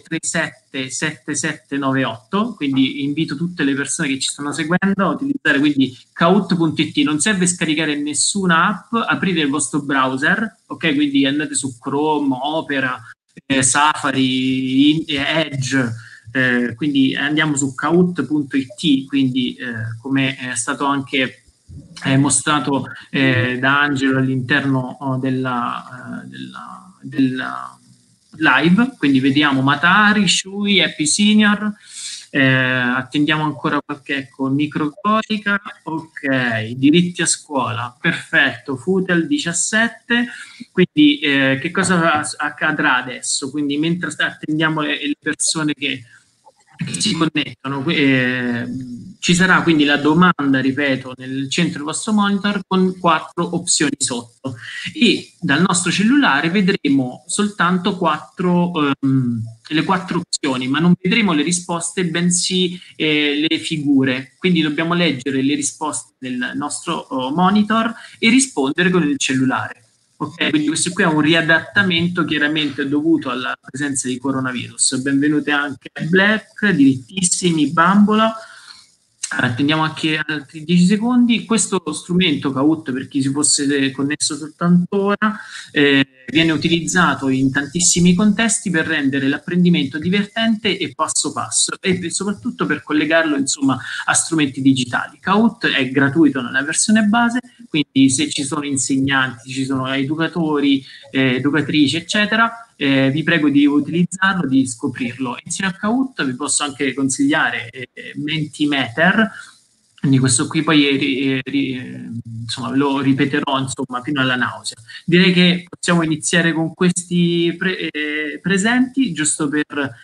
9377798, quindi invito tutte le persone che ci stanno seguendo a utilizzare quindi kahoot.it. Non serve scaricare nessuna app, aprite il vostro browser, ok? Quindi andate su Chrome, Opera, Safari, Edge, quindi andiamo su kahoot.it, quindi come è stato anche mostrato da Angelo all'interno della live, quindi vediamo Matari, Shui, Happy Senior, attendiamo ancora qualche microcodica, ok, diritti a scuola, perfetto, Futel 17, quindi che cosa accadrà adesso? Quindi mentre attendiamo le persone che si connettono, ci sarà quindi la domanda, ripeto, nel centro del vostro monitor con 4 opzioni sotto, e dal nostro cellulare vedremo soltanto le 4 opzioni, ma non vedremo le risposte, bensì le figure. Quindi dobbiamo leggere le risposte del nostro monitor e rispondere con il cellulare. Ok, quindi questo qui è un riadattamento chiaramente dovuto alla presenza di coronavirus. Benvenute anche a Black, dirittissimi, Bambola. Attendiamo anche altri 10 secondi. Questo strumento Kahoot, per chi si fosse connesso soltanto ora, viene utilizzato in tantissimi contesti per rendere l'apprendimento divertente e passo passo, e soprattutto per collegarlo insomma a strumenti digitali. Kahoot è gratuito nella versione base, quindi se ci sono insegnanti, ci sono educatori, educatrici eccetera, vi prego di utilizzarlo, di scoprirlo. Insieme a Kahoot vi posso anche consigliare Mentimeter, quindi questo qui poi insomma ve lo ripeterò insomma fino alla nausea. Direi che possiamo iniziare con questi presenti, giusto per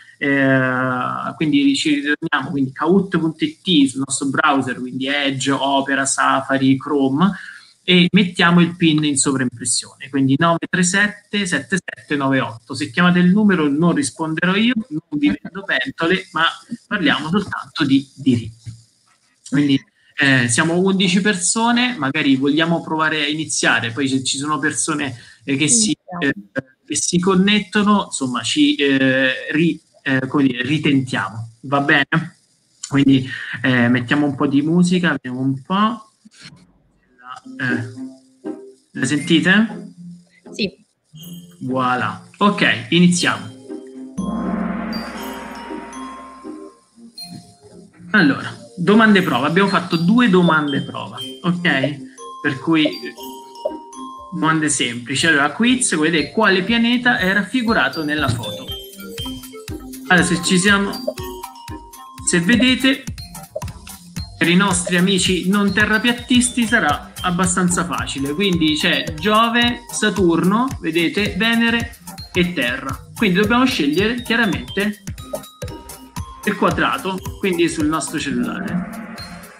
quindi ci ritorniamo, quindi kahoot.it sul nostro browser, quindi Edge, Opera, Safari, Chrome, e mettiamo il PIN in sovraimpressione, quindi 9377798. Se chiamate il numero non risponderò io, non vi vendo pentole, ma parliamo soltanto di diritti. Quindi siamo 11 persone, magari vogliamo provare a iniziare, poi se ci sono persone che si connettono, insomma ci ritentiamo, va bene? Quindi mettiamo un po' di musica, vediamo un po'. La sentite? Sì. Voilà. Ok, iniziamo. Allora, domande prova. Abbiamo fatto 2 domande prova, ok? Per cui domande semplici. Allora, quiz, vedete quale pianeta è raffigurato nella foto. Allora, se vedete, per i nostri amici non terrapiattisti sarà abbastanza facile, quindi c'è Giove, Saturno, vedete, Venere e Terra, quindi dobbiamo scegliere chiaramente il quadrato, quindi sul nostro cellulare,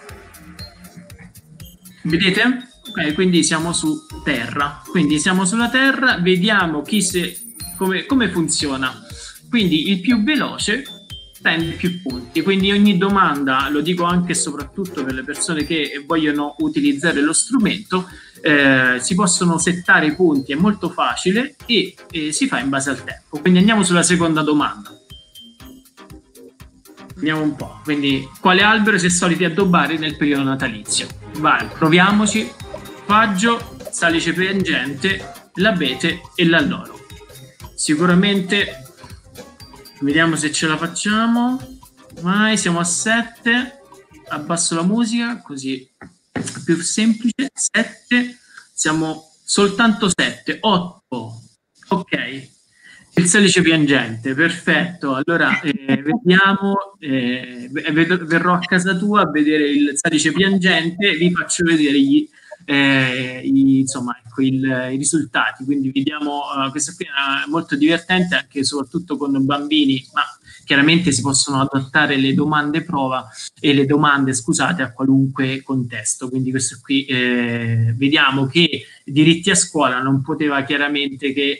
vedete? Ok, quindi siamo su Terra, quindi siamo sulla Terra, vediamo come funziona, quindi il più veloce prende più punti, quindi ogni domanda, lo dico anche e soprattutto per le persone che vogliono utilizzare lo strumento, si possono settare i punti, è molto facile e si fa in base al tempo. Quindi andiamo sulla seconda domanda. Vediamo un po', quindi quale albero si è soliti addobbare nel periodo natalizio? Vai, proviamoci. Faggio, salice piangente, l'abete e l'alloro. Sicuramente vediamo se ce la facciamo. Vai, siamo a 7. Abbasso la musica, così è più semplice. 7. Siamo soltanto 7. 8. Ok. Il salice piangente, perfetto. Allora, vediamo. Verrò a casa tua a vedere il salice piangente. Vi faccio vedere insomma, ecco, i risultati, quindi vediamo. Questo qui è molto divertente anche e soprattutto con bambini, ma chiaramente si possono adattare le domande prova e le domande, scusate, a qualunque contesto. Quindi questo qui vediamo che diritti a scuola non poteva chiaramente che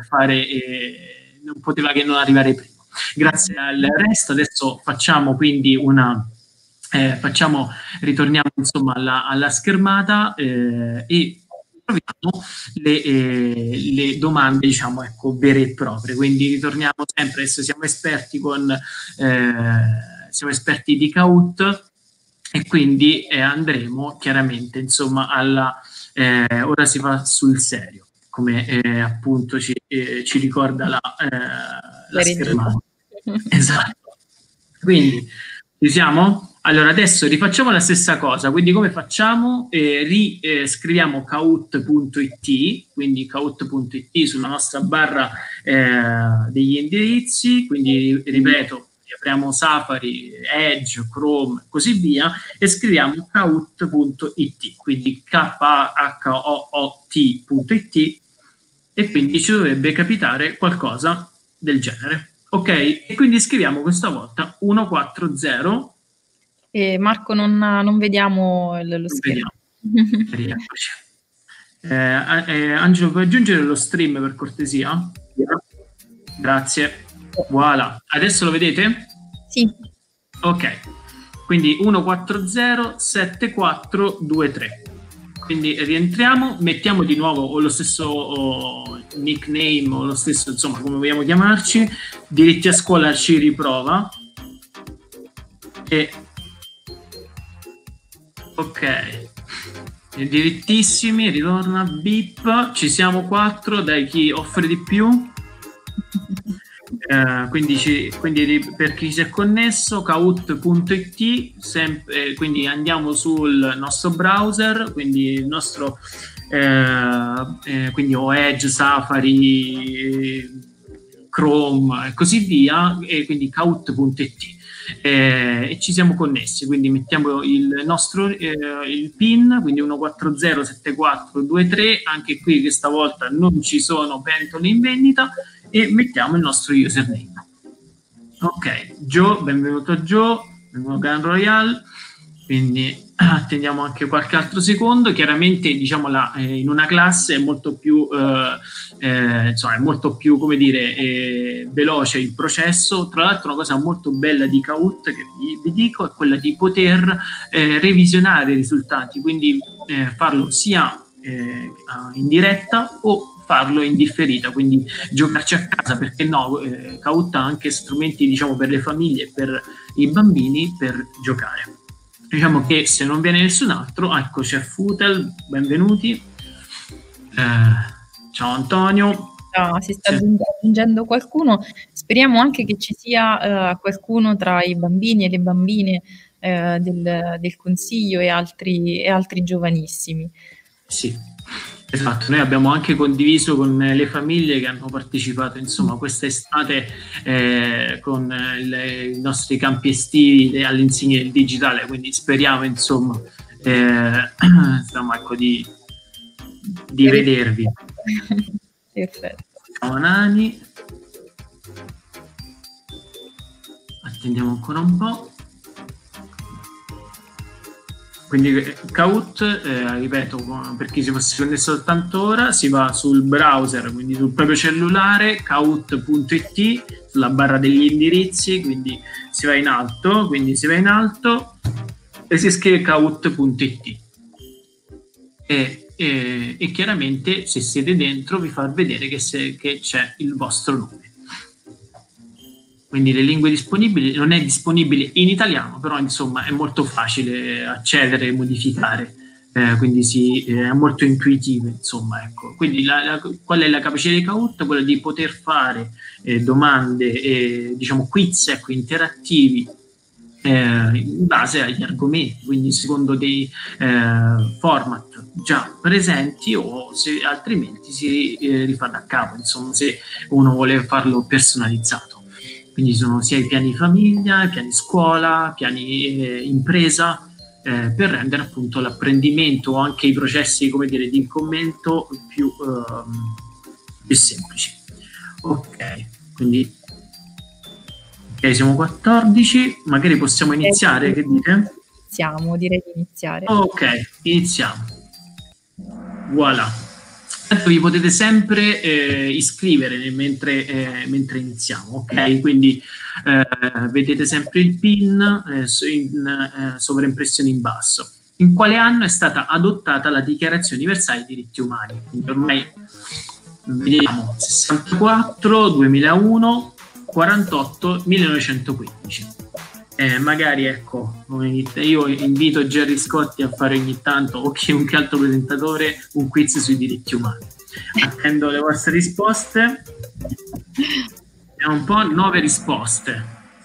non poteva che non arrivare prima. Grazie al resto adesso facciamo quindi una ritorniamo insomma alla schermata e troviamo le domande, diciamo, ecco, vere e proprie. Quindi ritorniamo sempre, adesso siamo esperti di Kahoot, e quindi andremo chiaramente insomma ora si va sul serio, come appunto ci ricorda la schermata. Esatto. Quindi ci siamo? Allora adesso rifacciamo la stessa cosa, quindi come facciamo? Scriviamo kahoot.it, quindi kahoot.it sulla nostra barra degli indirizzi, quindi ripeto, apriamo Safari, Edge, Chrome, così via, e scriviamo kahoot.it, quindi kahoot.it, e quindi ci dovrebbe capitare qualcosa del genere. Ok? E quindi scriviamo questa volta 140. Marco, non vediamo lo schermo. Rieccoci. Angelo, puoi aggiungere lo stream per cortesia? Grazie. Voilà. Adesso lo vedete? Sì. Ok. Quindi 1407423. Quindi rientriamo, mettiamo di nuovo o lo stesso nickname o lo stesso, insomma, come vogliamo chiamarci. Diritti a scuola ci riprova. E ok. Dirittissimi, ritorna bip. Ci siamo 4, dai, chi offre di più? Quindi per chi si è connesso, kahoot.it, quindi andiamo sul nostro browser, quindi il nostro quindi o Edge, Safari, Chrome e così via, e quindi kahoot.it, e ci siamo connessi, quindi mettiamo il nostro il PIN, quindi 1407423, anche qui questa volta non ci sono pentole in vendita, e mettiamo il nostro username. Ok, Joe, benvenuto Joe, benvenuto Gun Royale, quindi attendiamo anche qualche altro secondo. Chiaramente, diciamo, in una classe è molto più insomma, è molto più, come dire, veloce il processo. Tra l'altro, una cosa molto bella di Kahoot che vi dico è quella di poter revisionare i risultati, quindi farlo sia in diretta o farlo in differita, quindi giocarci a casa, perché no, Kahoot ha anche strumenti, diciamo, per le famiglie e per i bambini per giocare. Diciamo che se non viene nessun altro, ecco, c'è Futel, benvenuti. Ciao Antonio. No, si sta aggiungendo qualcuno, speriamo anche che ci sia qualcuno tra i bambini e le bambine del consiglio e altri giovanissimi. Sì. Esatto, noi abbiamo anche condiviso con le famiglie che hanno partecipato, insomma, quest'estate con i nostri campi estivi all'insegna del digitale, quindi speriamo, insomma, ecco, di vedervi. Perfetto. Ciao Nani. Attendiamo ancora un po'. Quindi Kahoot, ripeto, per chi si fosse connesso soltanto ora, si va sul browser, quindi sul proprio cellulare, kahoot.it, sulla barra degli indirizzi, quindi si va in alto e si scrive kahoot.it. E chiaramente, se siete dentro, vi fa vedere che c'è il vostro nome. Quindi le lingue disponibili, non è disponibile in italiano, però insomma è molto facile accedere e modificare, quindi è molto intuitivo, insomma, ecco. Quindi qual è la capacità di Kahoot? Quella di poter fare domande, diciamo quiz, ecco, interattivi in base agli argomenti, quindi secondo dei format già presenti, o se altrimenti si rifà da capo, insomma, se uno vuole farlo personalizzato. Quindi sono sia i piani famiglia, i piani scuola, piani impresa, per rendere appunto l'apprendimento o anche i processi, come dire, di commento più semplici. Ok, quindi siamo 14, magari possiamo iniziare, che dite? Direi di iniziare. Ok, iniziamo. Voilà. Vi potete sempre iscrivere mentre iniziamo, ok? Quindi vedete sempre il PIN in sovraimpressione in basso. In quale anno è stata adottata la Dichiarazione Universale dei Diritti Umani? Quindi ormai vediamo 64, 2001, 48, 1915. Magari ecco, io invito Gerry Scotti a fare ogni tanto, o chiunque altro presentatore, un quiz sui diritti umani. Attendo le vostre risposte. Vediamo un po', 9 risposte.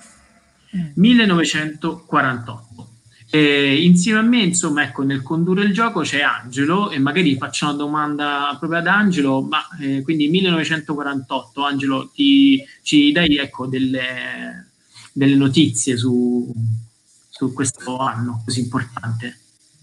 1948. Insieme a me, insomma, ecco, nel condurre il gioco c'è Angelo, e magari faccio una domanda proprio ad Angelo, ma quindi 1948, Angelo, ci dai, ecco, delle notizie su questo anno così importante?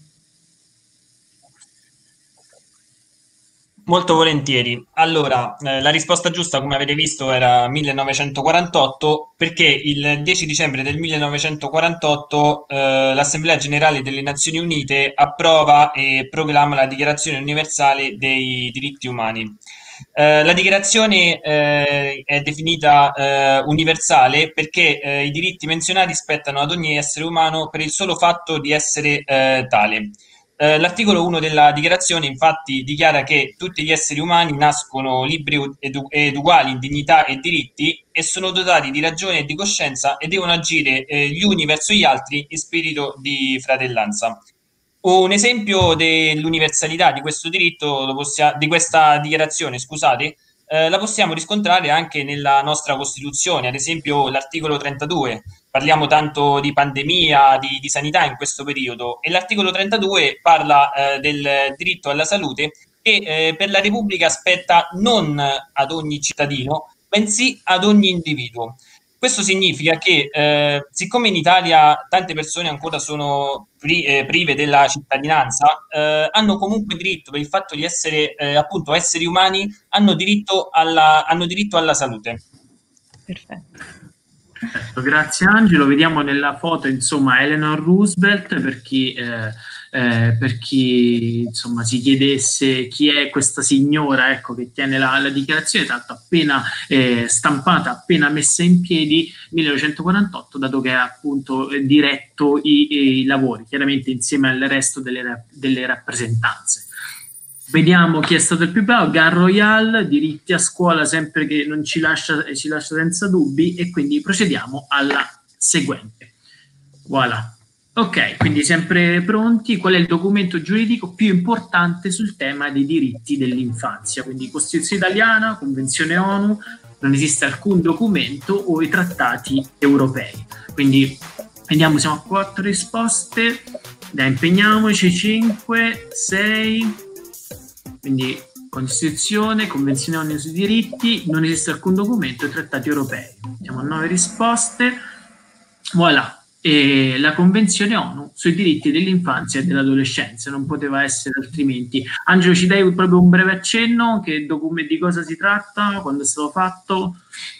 Molto volentieri. Allora, la risposta giusta, come avete visto, era 1948, perché il 10 dicembre del 1948 l'Assemblea Generale delle Nazioni Unite approva e proclama la Dichiarazione Universale dei Diritti Umani. La dichiarazione è definita universale perché i diritti menzionati spettano ad ogni essere umano per il solo fatto di essere tale. L'articolo 1 della dichiarazione infatti dichiara che tutti gli esseri umani nascono liberi ed uguali in dignità e diritti e sono dotati di ragione e di coscienza e devono agire gli uni verso gli altri in spirito di fratellanza. Un esempio dell'universalità di questo diritto, di questa dichiarazione, scusate, la possiamo riscontrare anche nella nostra Costituzione, ad esempio l'articolo 32. Parliamo tanto di pandemia, di sanità in questo periodo, e l'articolo 32 parla del diritto alla salute che per la Repubblica spetta non ad ogni cittadino, bensì ad ogni individuo. Questo significa che siccome in Italia tante persone ancora sono prive della cittadinanza, hanno comunque diritto, per il fatto di essere appunto esseri umani, hanno diritto alla salute. Perfetto. Grazie Angelo. Vediamo nella foto, insomma, Eleanor Roosevelt, per chi insomma si chiedesse chi è questa signora, ecco, che tiene la dichiarazione, tanto appena stampata, appena messa in piedi, 1948, dato che ha appunto diretto i lavori, chiaramente insieme al resto delle rappresentanze. Vediamo chi è stato il più bravo. Gun Royal, diritti a scuola, sempre che non ci lascia senza dubbi, e quindi procediamo alla seguente. Voilà. Ok, quindi sempre pronti. Qual è il documento giuridico più importante sul tema dei diritti dell'infanzia? Quindi Costituzione italiana, Convenzione ONU, non esiste alcun documento, o i trattati europei. Quindi vediamo, siamo a 4 risposte. Dai, impegniamoci. 5, 6... Quindi Costituzione, Convenzione ONU sui diritti, non esiste alcun documento, e trattati europei. Siamo a 9 risposte. Voilà. E la Convenzione ONU sui diritti dell'infanzia e dell'adolescenza, non poteva essere altrimenti. Angelo, ci dai proprio un breve accenno, di cosa si tratta, quando è stato fatto?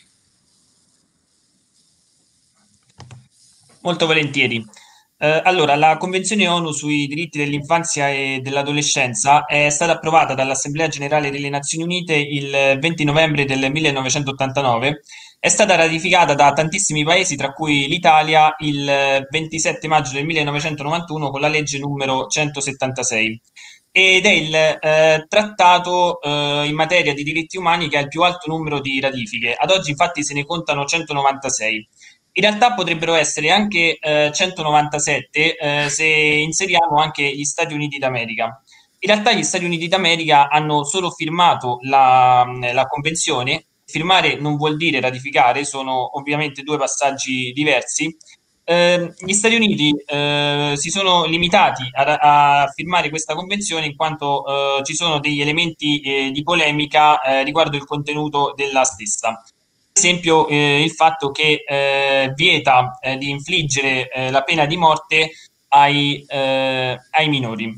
Molto volentieri. Allora, la Convenzione ONU sui diritti dell'infanzia e dell'adolescenza è stata approvata dall'Assemblea Generale delle Nazioni Unite il 20 novembre del 1989. È stata ratificata da tantissimi paesi, tra cui l'Italia, il 27 maggio del 1991 con la legge numero 176. Ed è il trattato in materia di diritti umani che ha il più alto numero di ratifiche. Ad oggi, infatti, se ne contano 196. In realtà potrebbero essere anche 197 se inseriamo anche gli Stati Uniti d'America. In realtà gli Stati Uniti d'America hanno solo firmato la convenzione. Firmare non vuol dire ratificare, sono ovviamente due passaggi diversi. Gli Stati Uniti si sono limitati a firmare questa convenzione in quanto ci sono degli elementi di polemica riguardo il contenuto della stessa. Ad esempio il fatto che vieta di infliggere la pena di morte ai minori.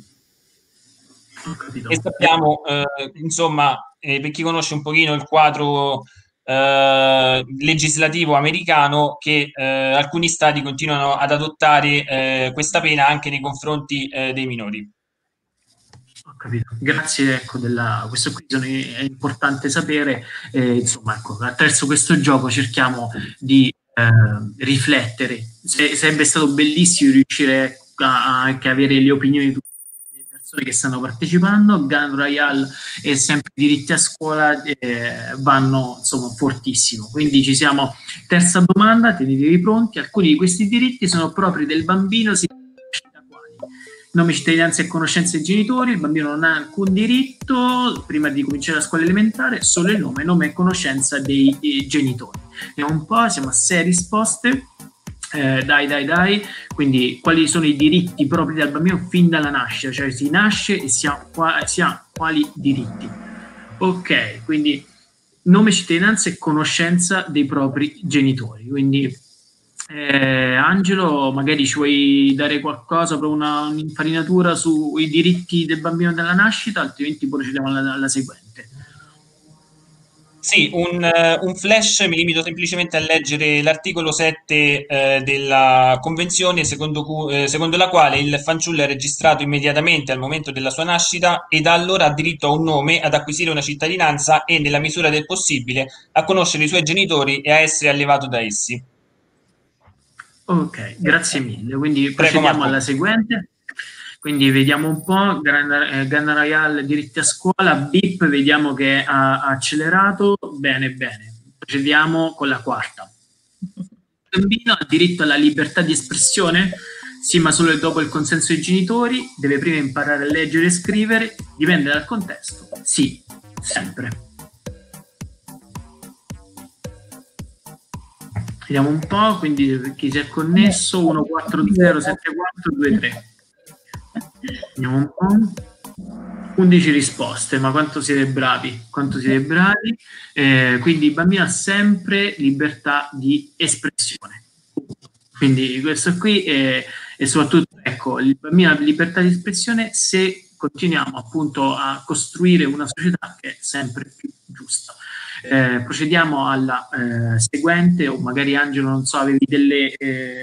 E sappiamo, insomma, per chi conosce un pochino il quadro legislativo americano, che alcuni stati continuano ad adottare questa pena anche nei confronti dei minori. Ho capito. Grazie, ecco, questo qui è importante sapere. Insomma, ecco, attraverso questo gioco cerchiamo di riflettere. Sarebbe stato bellissimo riuscire anche a avere le opinioni di tutte le persone che stanno partecipando. Gun Royale e sempre i diritti a scuola vanno, insomma, fortissimo. Quindi ci siamo. Terza domanda, tenetevi pronti. Alcuni di questi diritti sono propri del bambino. Nome, cittadinanza e conoscenza dei genitori. Il bambino non ha alcun diritto prima di cominciare la scuola elementare, solo il nome e conoscenza dei genitori. Vediamo un po', siamo a 6 risposte. Dai. Quindi quali sono i diritti propri del bambino fin dalla nascita? Cioè si nasce e si ha quali diritti? Ok, quindi nome, cittadinanza e conoscenza dei propri genitori. Quindi Angelo, magari ci vuoi dare qualcosa per un'infarinatura sui diritti del bambino dalla nascita, altrimenti procediamo alla seguente. Sì, un flash, mi limito semplicemente a leggere l'articolo 7 della Convenzione, secondo la quale il fanciullo è registrato immediatamente al momento della sua nascita e da allora ha diritto a un nome, ad acquisire una cittadinanza e, nella misura del possibile, a conoscere i suoi genitori e a essere allevato da essi. Ok, grazie mille. Quindi procediamo alla seguente. Quindi vediamo un po', Gun Royale, diritti a scuola, BIP, vediamo che ha accelerato, bene. Procediamo con la quarta. Il bambino ha diritto alla libertà di espressione? Sì, ma solo dopo il consenso dei genitori, deve prima imparare a leggere e scrivere, dipende dal contesto. Sì, sempre. Vediamo un po', quindi chi si è connesso, 1407423. Vediamo un po'. 11 risposte, ma quanto siete bravi, quindi il bambino ha sempre libertà di espressione, quindi questo qui e soprattutto, ecco, il bambino ha libertà di espressione se continuiamo appunto a costruire una società che è sempre più giusta. Procediamo alla seguente, o magari Angelo, non so, avevi delle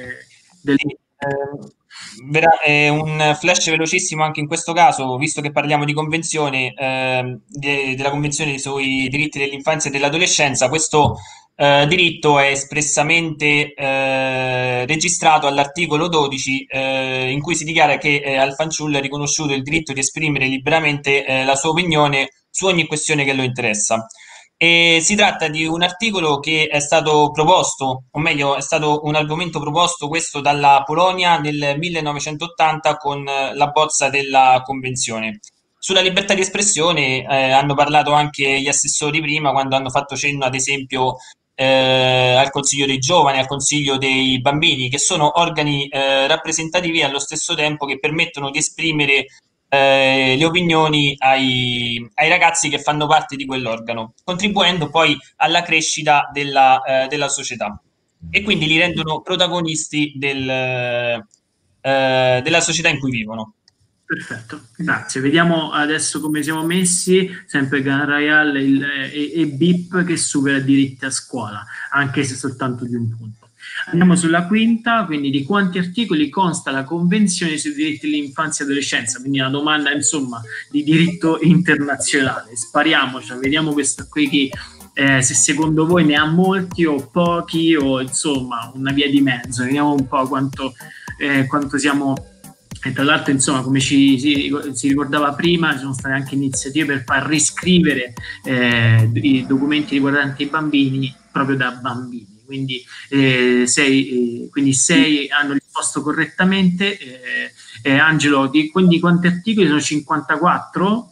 un flash velocissimo anche in questo caso, visto che parliamo di convenzione, della Convenzione sui diritti dell'infanzia e dell'adolescenza. Questo diritto è espressamente registrato all'articolo 12, in cui si dichiara che al fanciullo è riconosciuto il diritto di esprimere liberamente la sua opinione su ogni questione che lo interessa. E si tratta di un articolo che è stato proposto, o meglio, è stato un argomento proposto questo dalla Polonia nel 1980 con la bozza della Convenzione. Sulla libertà di espressione hanno parlato anche gli assessori prima, quando hanno fatto cenno, ad esempio, al Consiglio dei Giovani, al Consiglio dei Bambini, che sono organi rappresentativi allo stesso tempo che permettono di esprimere le opinioni ai ragazzi che fanno parte di quell'organo, contribuendo poi alla crescita della società, e quindi li rendono protagonisti della società in cui vivono. Perfetto, grazie. Vediamo adesso come siamo messi, sempre Gun Royale e BIP che supera diritti a scuola, anche se soltanto di un punto. Andiamo sulla quinta, quindi di quanti articoli consta la Convenzione sui diritti dell'infanzia e adolescenza? Quindi una domanda, insomma, di diritto internazionale. Spariamoci, vediamo questo qui che se secondo voi ne ha molti o pochi o insomma una via di mezzo. Vediamo un po' quanto siamo. E tra l'altro, insomma, come si ricordava prima, ci sono state anche iniziative per far riscrivere i documenti riguardanti i bambini proprio da bambini. Quindi 6 hanno risposto correttamente. Angelo, quindi quanti articoli sono? 54?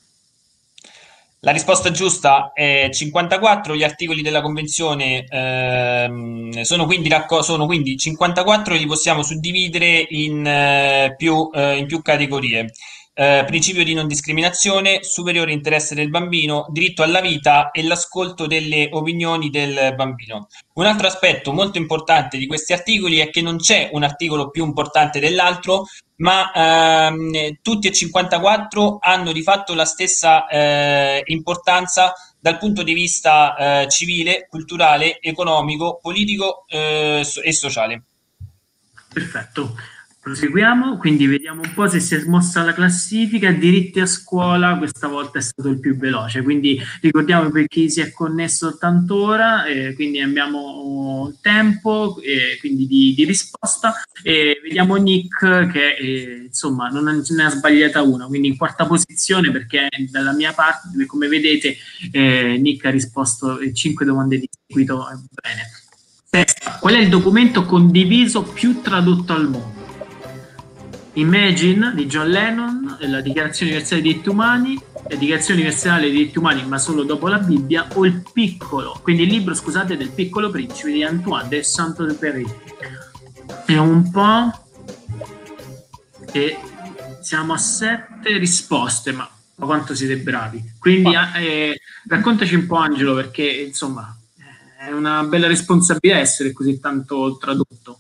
La risposta giusta è 54. Gli articoli della Convenzione sono quindi 54, e li possiamo suddividere in più categorie. Principio di non discriminazione, superiore interesse del bambino, diritto alla vita e l'ascolto delle opinioni del bambino. Un altro aspetto molto importante di questi articoli è che non c'è un articolo più importante dell'altro, ma tutti e 54 hanno di fatto la stessa importanza dal punto di vista civile, culturale, economico, politico e sociale. Perfetto. Proseguiamo, quindi vediamo un po' se si è mossa la classifica. Diritti a scuola questa volta è stato il più veloce, quindi ricordiamo per chi si è connesso soltanto ora, quindi abbiamo tempo quindi di risposta, vediamo Nick che insomma non ne ha sbagliata una, quindi in quarta posizione, perché dalla mia parte, come vedete, Nick ha risposto 5 domande di seguito bene. Sesta, qual è il documento condiviso più tradotto al mondo? Imagine di John Lennon, la Dichiarazione Universale dei Diritti Umani, la Dichiarazione Universale dei Diritti Umani ma solo dopo la Bibbia, o il quindi il libro, scusate, del Piccolo Principe di Antoine de Saint-Exupéry. Vediamo un po', e siamo a 7 risposte, ma quanto siete bravi. Quindi raccontaci un po', Angelo, perché insomma è una bella responsabilità essere così tanto tradotto.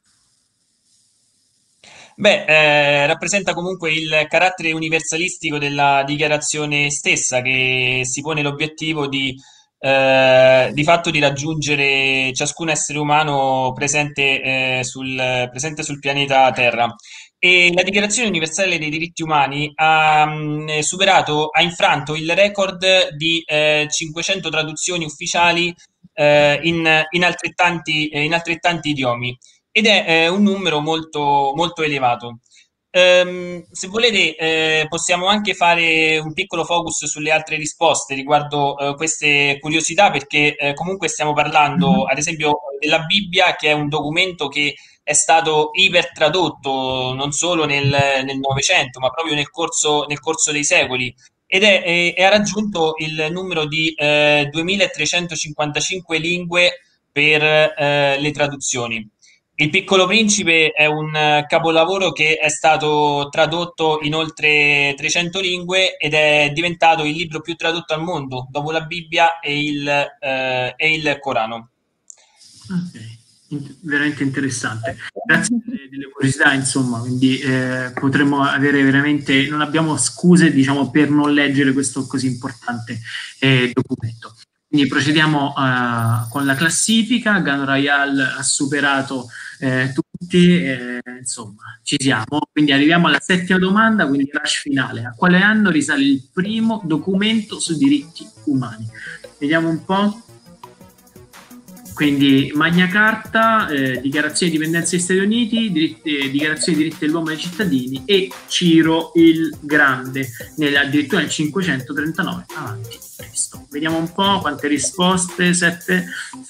Beh, rappresenta comunque il carattere universalistico della dichiarazione stessa, che si pone l'obiettivo di fatto di raggiungere ciascun essere umano presente sul pianeta Terra. E la Dichiarazione Universale dei Diritti Umani ha infranto il record di 500 traduzioni ufficiali in altrettanti idiomi. Ed è un numero molto, molto elevato. Se volete, possiamo anche fare un piccolo focus sulle altre risposte riguardo queste curiosità, perché comunque stiamo parlando, ad esempio, della Bibbia, che è un documento che è stato ipertradotto non solo nel Novecento, ma proprio nel corso dei secoli. Ed ha raggiunto il numero di 2355 lingue per le traduzioni. Il Piccolo Principe è un capolavoro che è stato tradotto in oltre 300 lingue ed è diventato il libro più tradotto al mondo, dopo la Bibbia e il Corano. Ok, veramente interessante. Grazie delle curiosità, insomma, quindi potremmo avere veramente, non abbiamo scuse, diciamo, per non leggere questo così importante documento. Quindi procediamo con la classifica. Gun Royale ha superato tutti, insomma, ci siamo. Quindi arriviamo alla settima domanda, quindi rush finale. A quale anno risale il primo documento sui diritti umani? Vediamo un po'. Quindi Magna Carta, Dichiarazione di Dipendenza degli Stati Uniti, Dichiarazione dei diritti dell'uomo e dei cittadini, e Ciro il Grande, addirittura nel 539 avanti Cristo. Vediamo un po' quante risposte. 7.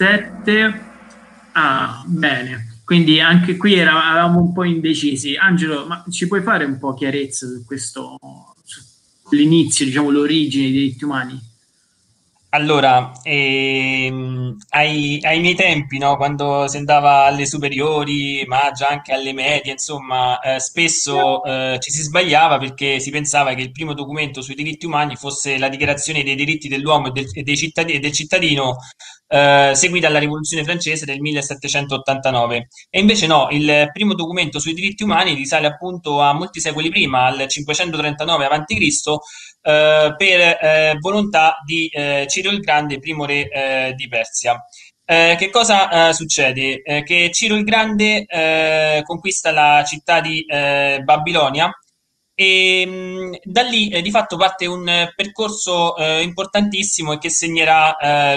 Bene. Quindi anche qui eravamo un po' indecisi. Angelo, ma ci puoi fare un po' chiarezza su questo, l'inizio, diciamo, l'origine dei diritti umani? Allora, ai miei tempi, no, quando si andava alle superiori, ma già anche alle medie, insomma, spesso ci si sbagliava perché si pensava che il primo documento sui diritti umani fosse la Dichiarazione dei diritti dell'uomo e del cittadino, seguita alla Rivoluzione francese del 1789. E invece no, il primo documento sui diritti umani risale appunto a molti secoli prima, al 539 a.C., per volontà di Ciro il Grande, primo re di Persia. Che cosa succede? Che Ciro il Grande conquista la città di Babilonia e da lì di fatto parte un percorso importantissimo e che segnerà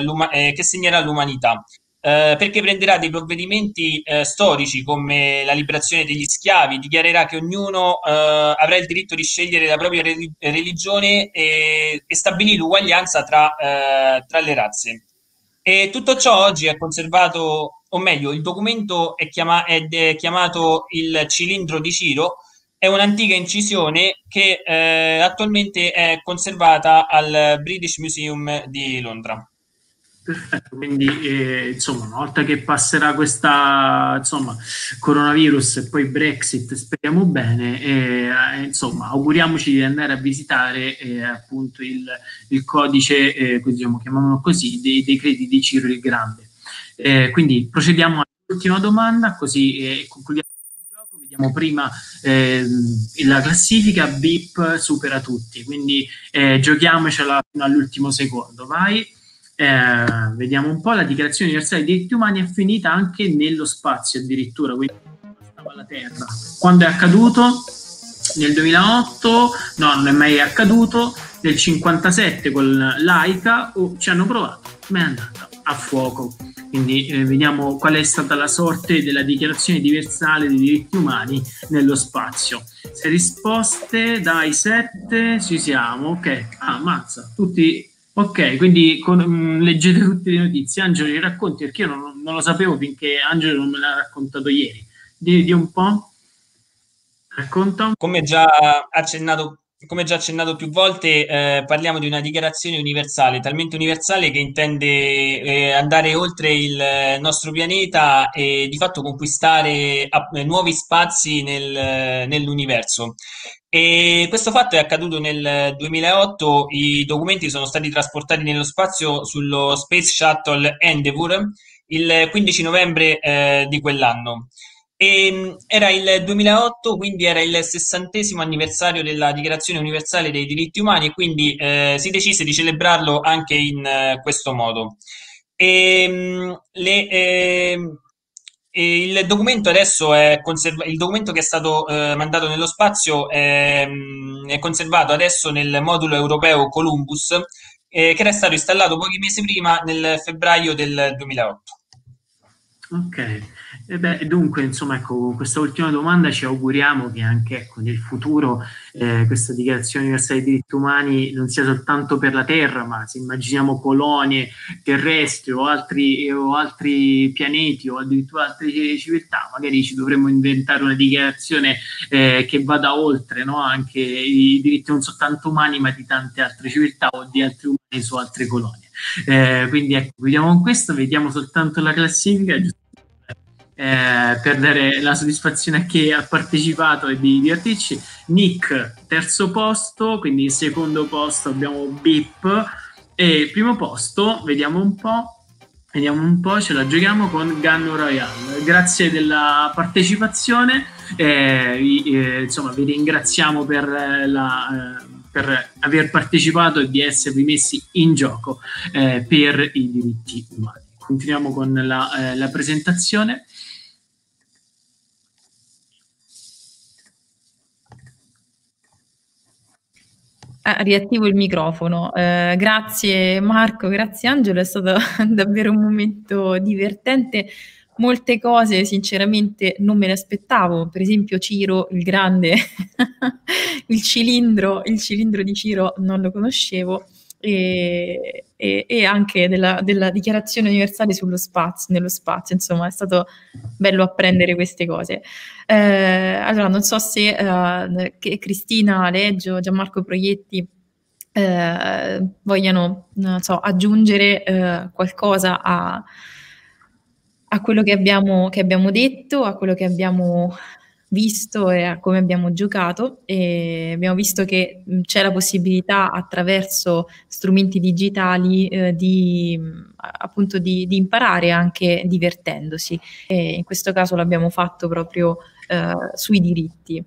l'umanità. Perché prenderà dei provvedimenti storici come la liberazione degli schiavi, dichiarerà che ognuno avrà il diritto di scegliere la propria religione e stabilì l'uguaglianza tra le razze. E tutto ciò oggi è conservato, o meglio, il documento è chiamato il Cilindro di Ciro. È un'antica incisione che attualmente è conservata al British Museum di Londra. Perfetto, quindi insomma, una volta che passerà questa, insomma, coronavirus e poi Brexit, speriamo bene, insomma, auguriamoci di andare a visitare appunto il codice, diciamo, chiamiamolo così, dei decreti di Ciro il Grande. Quindi procediamo all'ultima domanda, così concludiamo il gioco. Vediamo prima la classifica. BIP supera tutti, quindi giochiamocela fino all'ultimo secondo, vai. Vediamo un po'. La Dichiarazione Universale dei Diritti Umani è finita anche nello spazio addirittura, quindi riguardava la Terra. Quando è accaduto? Nel 2008, no, non è mai accaduto. Nel 57 con Laika ci hanno provato, ma è andata a fuoco. Quindi vediamo qual è stata la sorte della Dichiarazione Universale dei Diritti Umani nello spazio. 6 risposte, dai 7, ci siamo, ok. Ammazza, tutti, ok, quindi leggete tutte le notizie. Angelo, li racconti, perché io non lo sapevo finché Angelo non me l'ha raccontato ieri. Di un po'. Racconta. Come già accennato più volte, parliamo di una dichiarazione universale, talmente universale che intende andare oltre il nostro pianeta e di fatto conquistare nuovi spazi nell'universo. E questo fatto è accaduto nel 2008, i documenti sono stati trasportati nello spazio sullo Space Shuttle Endeavour il 15 novembre di quell'anno. Era il 2008, quindi era il 60° anniversario della Dichiarazione Universale dei Diritti Umani e quindi si decise di celebrarlo anche in questo modo. Il documento adesso è il documento che è stato mandato nello spazio è conservato adesso nel modulo europeo Columbus, che era stato installato pochi mesi prima, nel febbraio del 2008. Ok, dunque insomma ecco, con questa ultima domanda ci auguriamo che anche nel futuro questa Dichiarazione Universale dei Diritti Umani non sia soltanto per la Terra, ma se immaginiamo colonie terrestri o altri pianeti o addirittura altre civiltà, magari ci dovremmo inventare una dichiarazione che vada oltre, no? Anche i diritti non soltanto umani ma di tante altre civiltà o di altri umani su altre colonie. Quindi ecco, vediamo con questo, vediamo soltanto la classifica per dare la soddisfazione a chi ha partecipato e di divertirci. Nick terzo posto, quindi secondo posto abbiamo Bip e primo posto vediamo un po', ce la giochiamo con Gun Royale. Grazie della partecipazione, insomma vi ringraziamo per aver partecipato e di esservi messi in gioco per i diritti umani. Continuiamo con la presentazione. Riattivo il microfono. Grazie Marco, grazie Angelo, è stato davvero un momento divertente. Molte cose sinceramente non me le aspettavo, per esempio Ciro il Grande, il cilindro di Ciro non lo conoscevo, e anche della Dichiarazione Universale nello spazio, insomma è stato bello apprendere queste cose. Allora non so se Cristina Leggio, Gianmarco Proietti vogliano, non so, aggiungere qualcosa a quello che abbiamo detto, a quello che abbiamo visto e a come abbiamo giocato, e abbiamo visto che c'è la possibilità attraverso strumenti digitali di imparare anche divertendosi, e in questo caso l'abbiamo fatto proprio sui diritti.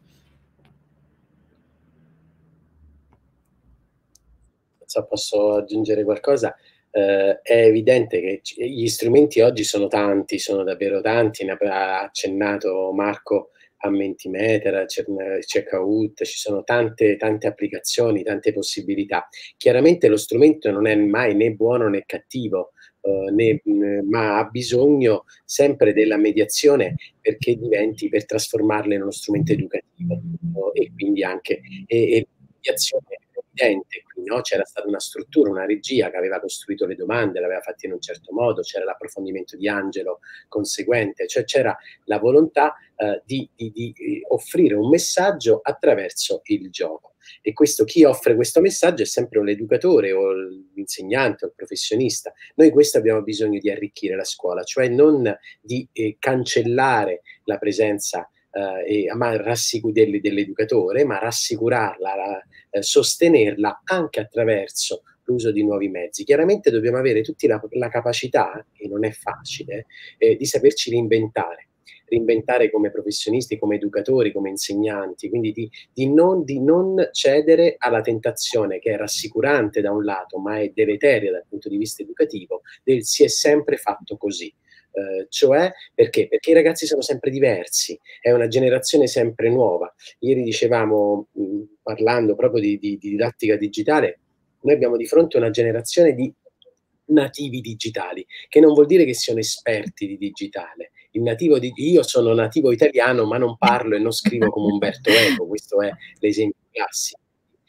Posso aggiungere qualcosa? È evidente che gli strumenti oggi sono tanti, sono davvero tanti, ne ha accennato Marco a Mentimeter, a Checkout, ci sono tante applicazioni, tante possibilità. Chiaramente lo strumento non è mai né buono né cattivo, ma ha bisogno sempre della mediazione per trasformarlo in uno strumento educativo, e quindi anche mediazione evidente. Qui, no? C'era stata una struttura, una regia che aveva costruito le domande, le aveva fatte in un certo modo, c'era l'approfondimento di Angelo conseguente, cioè c'era la volontà di offrire un messaggio attraverso il gioco. E chi offre questo messaggio è sempre l'educatore o l'insegnante o il professionista. Noi questo abbiamo bisogno di arricchire la scuola, cioè non di cancellare la presenza dell'educatore, ma rassicurarla, sostenerla anche attraverso l'uso di nuovi mezzi. Chiaramente dobbiamo avere tutti la capacità, e non è facile, di saperci reinventare come professionisti, come educatori, come insegnanti, quindi di non cedere alla tentazione, che è rassicurante da un lato, ma è deleteria dal punto di vista educativo, si è sempre fatto così. Cioè, perché? Perché i ragazzi sono sempre diversi, è una generazione sempre nuova. Ieri dicevamo, parlando proprio di didattica digitale, noi abbiamo di fronte una generazione di nativi digitali, che non vuol dire che siano esperti di digitale. Io sono nativo italiano, ma non parlo e non scrivo come Umberto Eco, questo è l'esempio classico.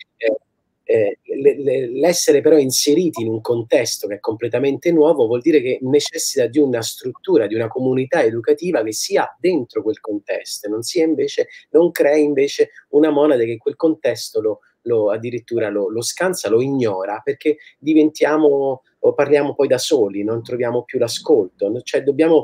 L'essere però inseriti in un contesto che è completamente nuovo vuol dire che necessita di una struttura, di una comunità educativa che sia dentro quel contesto, non crei invece una monade che quel contesto addirittura lo scansa, lo ignora, perché diventiamo o parliamo poi da soli, non troviamo più l'ascolto. Cioè dobbiamo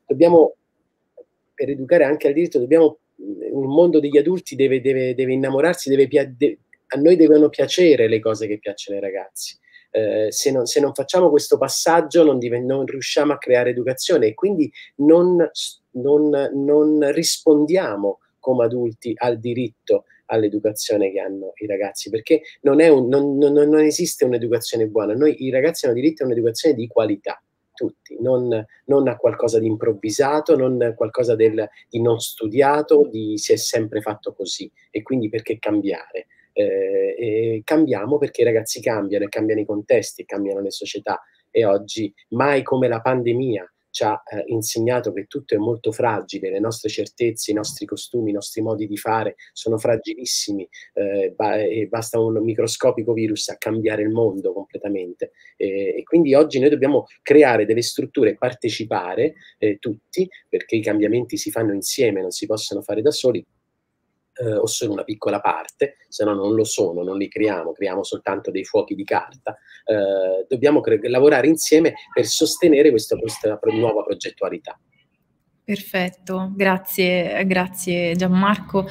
per educare anche al diritto, un mondo degli adulti deve innamorarsi, a noi devono piacere le cose che piacciono ai ragazzi. Se non facciamo questo passaggio non riusciamo a creare educazione, e quindi non rispondiamo come adulti al diritto all'educazione che hanno i ragazzi, perché non esiste un'educazione buona. I ragazzi hanno diritto a un'educazione di qualità, tutti, non a qualcosa di improvvisato, non a qualcosa di non studiato, si è sempre fatto così, e quindi perché cambiare? E cambiamo perché i ragazzi cambiano, e cambiano i contesti, e cambiano le società, e oggi mai come la pandemia ci ha insegnato che tutto è molto fragile, le nostre certezze, i nostri costumi, i nostri modi di fare sono fragilissimi, e basta un microscopico virus a cambiare il mondo completamente, e quindi oggi noi dobbiamo creare delle strutture e partecipare tutti, perché i cambiamenti si fanno insieme, non si possono fare da soli, o solo una piccola parte, se no non lo sono, non li creiamo soltanto dei fuochi di carta. Dobbiamo lavorare insieme per sostenere questa nuova progettualità. Perfetto, grazie Gianmarco.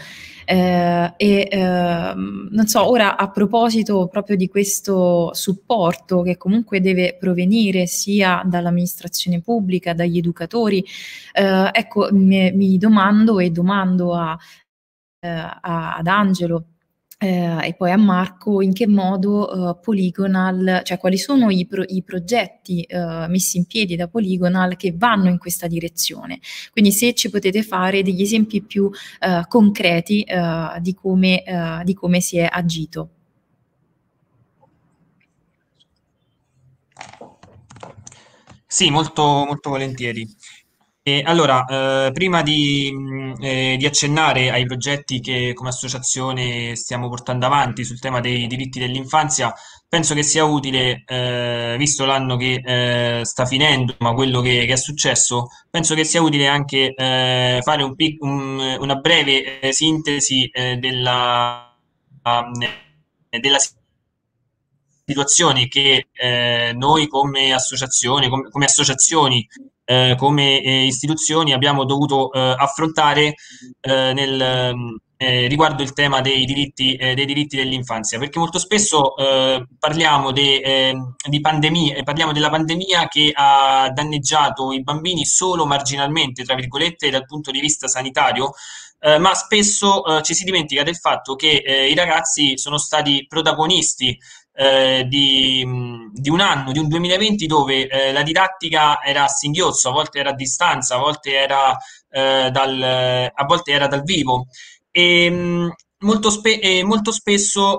Non so, ora a proposito proprio di questo supporto che comunque deve provenire sia dall'amministrazione pubblica, dagli educatori, ecco, mi domando ad Angelo e poi a Marco in che modo Polygonal, cioè quali sono i progetti messi in piedi da Polygonal che vanno in questa direzione. Quindi se ci potete fare degli esempi più concreti di come si è agito. Sì, molto, molto volentieri. Allora, prima di accennare ai progetti che come associazione stiamo portando avanti sul tema dei diritti dell'infanzia, penso che sia utile, visto l'anno che sta finendo, ma quello che è successo, penso che sia utile anche fare una breve sintesi della situazione che noi come associazione, come associazioni, come istituzioni abbiamo dovuto affrontare riguardo il tema dei diritti dell'infanzia, perché molto spesso parliamo di pandemie, parliamo della pandemia che ha danneggiato i bambini solo marginalmente, tra virgolette, dal punto di vista sanitario. Ma spesso ci si dimentica del fatto che i ragazzi sono stati protagonisti di un anno, di un 2020 dove la didattica era a singhiozzo, a volte era a distanza, a volte era dal vivo, e molto spesso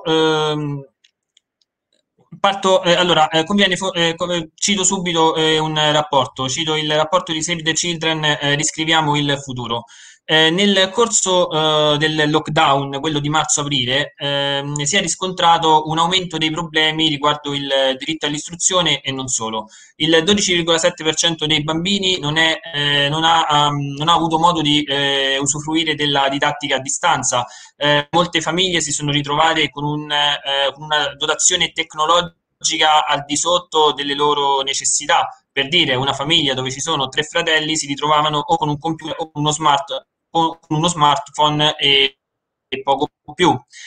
cito subito un rapporto, cito il rapporto di Save the Children, riscriviamo il futuro. Nel corso del lockdown, quello di marzo-aprile, si è riscontrato un aumento dei problemi riguardo il diritto all'istruzione e non solo. Il 12,7% dei bambini non ha avuto modo di usufruire della didattica a distanza. Molte famiglie si sono ritrovate con una dotazione tecnologica al di sotto delle loro necessità. Per dire, una famiglia dove ci sono 3 fratelli si ritrovavano o con un computer o con uno smartphone e poco più.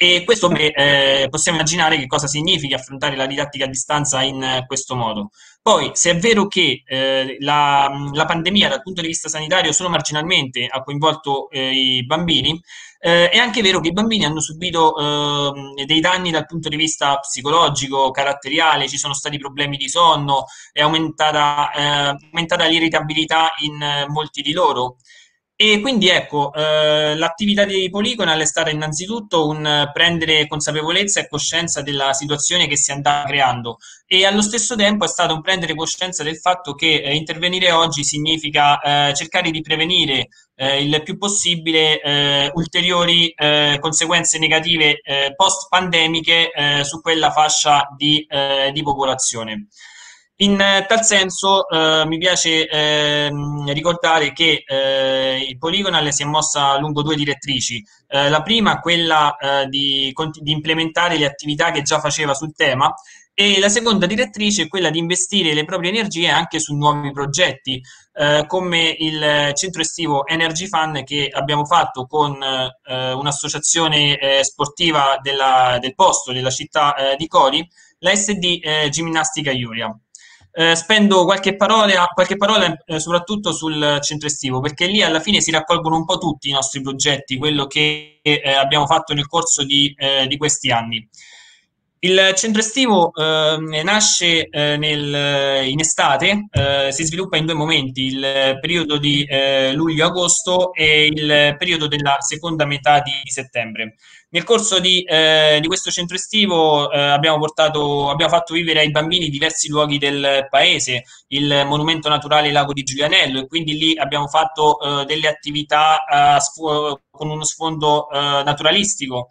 E questo possiamo immaginare che cosa significa affrontare la didattica a distanza in questo modo. Poi, se è vero che la pandemia dal punto di vista sanitario solo marginalmente ha coinvolto i bambini, è anche vero che i bambini hanno subito dei danni dal punto di vista psicologico, caratteriale, ci sono stati problemi di sonno, è aumentata l'irritabilità in molti di loro. E quindi ecco, l'attività di Polygonal è stata innanzitutto un prendere consapevolezza e coscienza della situazione che si andava creando e allo stesso tempo è stato un prendere coscienza del fatto che intervenire oggi significa cercare di prevenire il più possibile ulteriori conseguenze negative post-pandemiche su quella fascia di popolazione. In tal senso mi piace ricordare che il Polygonal si è mossa lungo due direttrici. La prima, quella di implementare le attività che già faceva sul tema, e la seconda direttrice è quella di investire le proprie energie anche su nuovi progetti, come il centro estivo Energy Fun che abbiamo fatto con un'associazione sportiva del posto, della città di Cori, la SD Ginnastica Iuria. Spendo qualche parola soprattutto sul centro estivo, perché lì alla fine si raccolgono un po' tutti i nostri progetti, quello che abbiamo fatto nel corso di questi anni. Il centro estivo nasce in estate, si sviluppa in due momenti, il periodo di luglio-agosto e il periodo della seconda metà di settembre. Nel corso di questo centro estivo abbiamo fatto vivere ai bambini diversi luoghi del paese, il monumento naturale Lago di Giulianello, e quindi lì abbiamo fatto delle attività con uno sfondo naturalistico.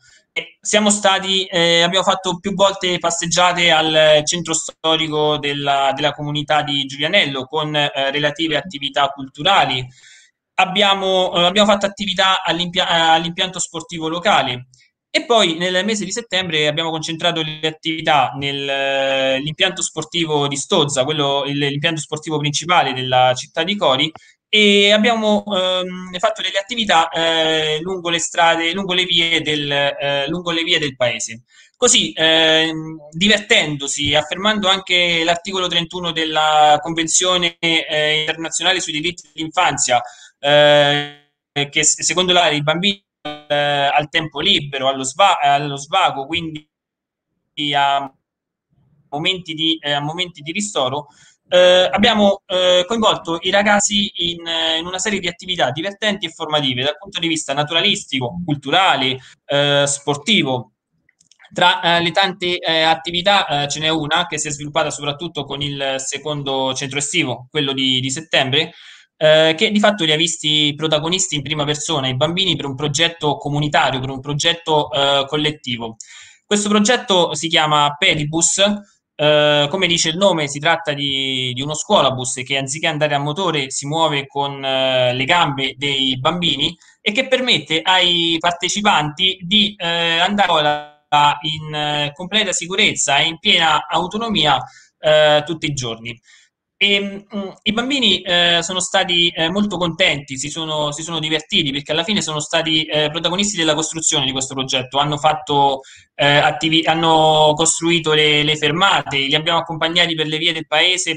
Abbiamo fatto più volte passeggiate al centro storico della comunità di Giulianello con relative attività culturali. Abbiamo fatto attività all'impianto sportivo locale. E poi nel mese di settembre abbiamo concentrato le attività nell'impianto sportivo di Stozza, l'impianto sportivo principale della città di Cori, e abbiamo fatto delle attività lungo le strade, lungo le vie del paese. Così, divertendosi, affermando anche l'articolo 31 della Convenzione internazionale sui diritti dell'infanzia, che secondo la i bambini al tempo libero, allo svago, quindi a momenti di ristoro, abbiamo coinvolto i ragazzi in una serie di attività divertenti e formative dal punto di vista naturalistico, culturale, sportivo. Tra le tante attività ce n'è una che si è sviluppata soprattutto con il secondo centro estivo, quello di settembre, che di fatto li ha visti protagonisti in prima persona, i bambini, per un progetto comunitario, per un progetto collettivo. Questo progetto si chiama Pedibus. Come dice il nome, si tratta di uno scuolabus che anziché andare a motore si muove con le gambe dei bambini e che permette ai partecipanti di andare in completa sicurezza e in piena autonomia tutti i giorni. E, i bambini sono stati molto contenti, si sono divertiti perché alla fine sono stati protagonisti della costruzione di questo progetto, hanno costruito le fermate, li abbiamo accompagnati per le vie del paese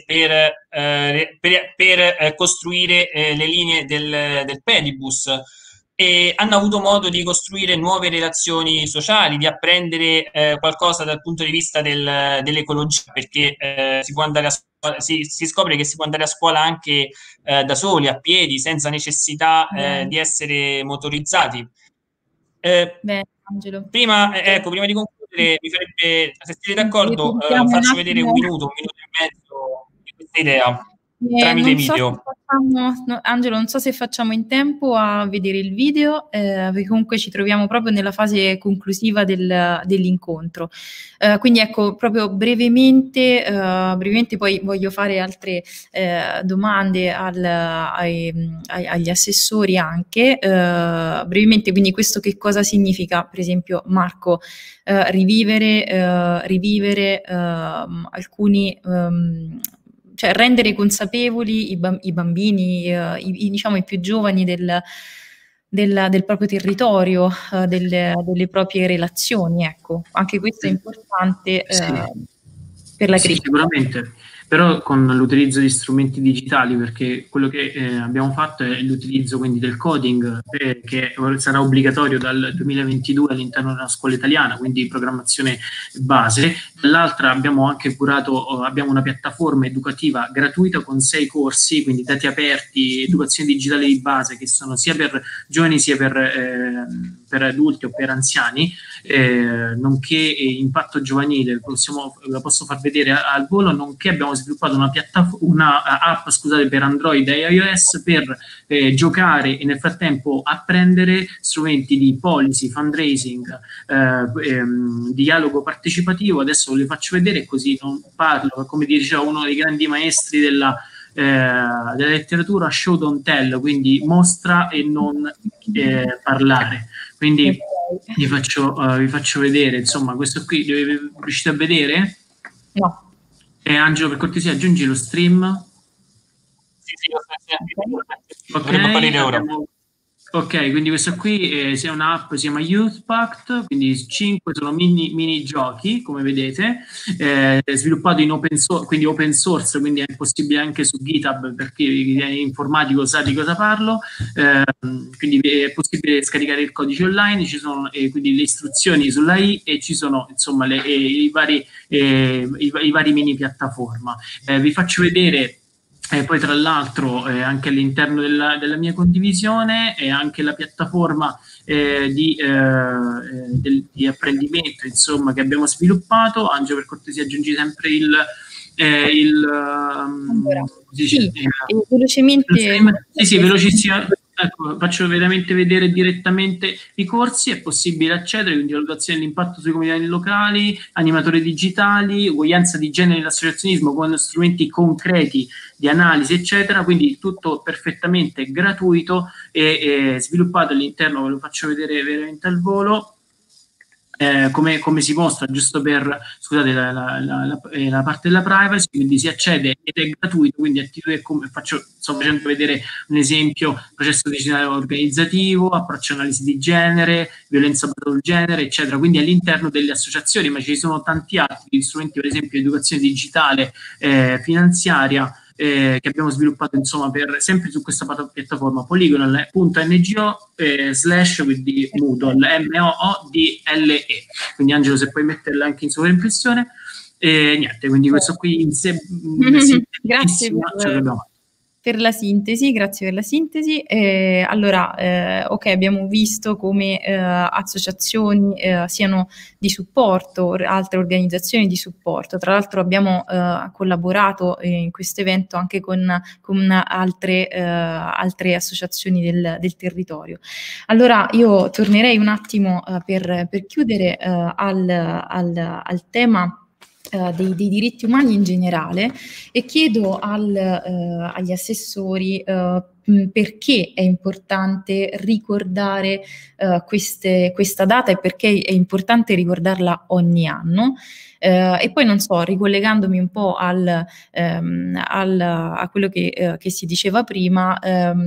per costruire le linee del pedibus, e hanno avuto modo di costruire nuove relazioni sociali, di apprendere qualcosa dal punto di vista dell'ecologia, perché si può andare a scuola, si scopre che si può andare a scuola anche da soli, a piedi, senza necessità di essere motorizzati. Bene, Angelo. Prima di concludere, mi farebbe, se siete d'accordo, faccio vedere un minuto e mezzo di questa idea tramite video. Angelo, non so se facciamo in tempo a vedere il video, perché comunque ci troviamo proprio nella fase conclusiva dell'incontro. Quindi ecco, proprio brevemente poi voglio fare altre domande agli assessori anche. Brevemente, quindi questo che cosa significa, per esempio, Marco, rivivere alcuni... cioè rendere consapevoli i bambini, diciamo i più giovani del proprio territorio, delle proprie relazioni, ecco. Anche questo è importante per la crescita. Sicuramente, però con l'utilizzo di strumenti digitali, perché quello che abbiamo fatto è l'utilizzo quindi del coding, che sarà obbligatorio dal 2022 all'interno della scuola italiana, quindi programmazione base. Dall'altra abbiamo anche curato, abbiamo una piattaforma educativa gratuita con 6 corsi, quindi dati aperti, educazione digitale di base, che sono sia per giovani sia per adulti o per anziani, nonché impatto giovanile, la posso far vedere al volo, nonché abbiamo sviluppato una app per Android e iOS per giocare e nel frattempo apprendere strumenti di policy, fundraising, dialogo partecipativo. Adesso ve le faccio vedere così non parlo, come diceva uno dei grandi maestri della letteratura, show don't tell, quindi mostra e non parlare. Quindi vi faccio vedere, insomma, questo qui riuscite a vedere? No. Angelo, per cortesia, aggiungi lo stream. Sì. Dovrebbe apparire ora. Ok, quindi questa qui è un'app, si chiama Youth Pact, quindi 5 sono mini giochi, come vedete, sviluppato in open source, quindi è possibile anche su GitHub, per chi è informatico sa di cosa parlo, quindi è possibile scaricare il codice online, ci sono quindi le istruzioni sulla e ci sono insomma i vari mini piattaforma. Vi faccio vedere. Poi tra l'altro anche all'interno della mia condivisione è anche la piattaforma di apprendimento, insomma, che abbiamo sviluppato. Angelo, per cortesia aggiungi sempre velocemente. Sì, velocissimo. Ecco, faccio veramente vedere direttamente i corsi. È possibile accedere, quindi valutazione dell'impatto sui comunità locali, animatori digitali, uguaglianza di genere nell'associazionismo con strumenti concreti di analisi, eccetera, quindi tutto perfettamente gratuito e sviluppato all'interno. Ve lo faccio vedere veramente al volo. Come si mostra, giusto per, scusate, la parte della privacy, quindi si accede ed è gratuito, quindi sto facendo vedere un esempio: processo decisionale organizzativo, approccio analisi di genere, violenza basata sul genere, eccetera, quindi all'interno delle associazioni, ma ci sono tanti altri strumenti, per esempio educazione digitale, finanziaria, che abbiamo sviluppato insomma sempre su questa piattaforma polygonal.ngo quindi Moodle, MOODLE. Quindi Angelo, se puoi metterla anche in sovraimpressione. Niente, quindi questo qui grazie per la sintesi, grazie per la sintesi. Allora, ok, abbiamo visto come associazioni siano di supporto, altre organizzazioni di supporto. Tra l'altro abbiamo collaborato in questo evento anche con altre associazioni del territorio. Allora io tornerei un attimo per chiudere al tema dei diritti umani in generale, e chiedo agli assessori perché è importante ricordare questa data e perché è importante ricordarla ogni anno. E poi non so, ricollegandomi un po' a quello che si diceva prima,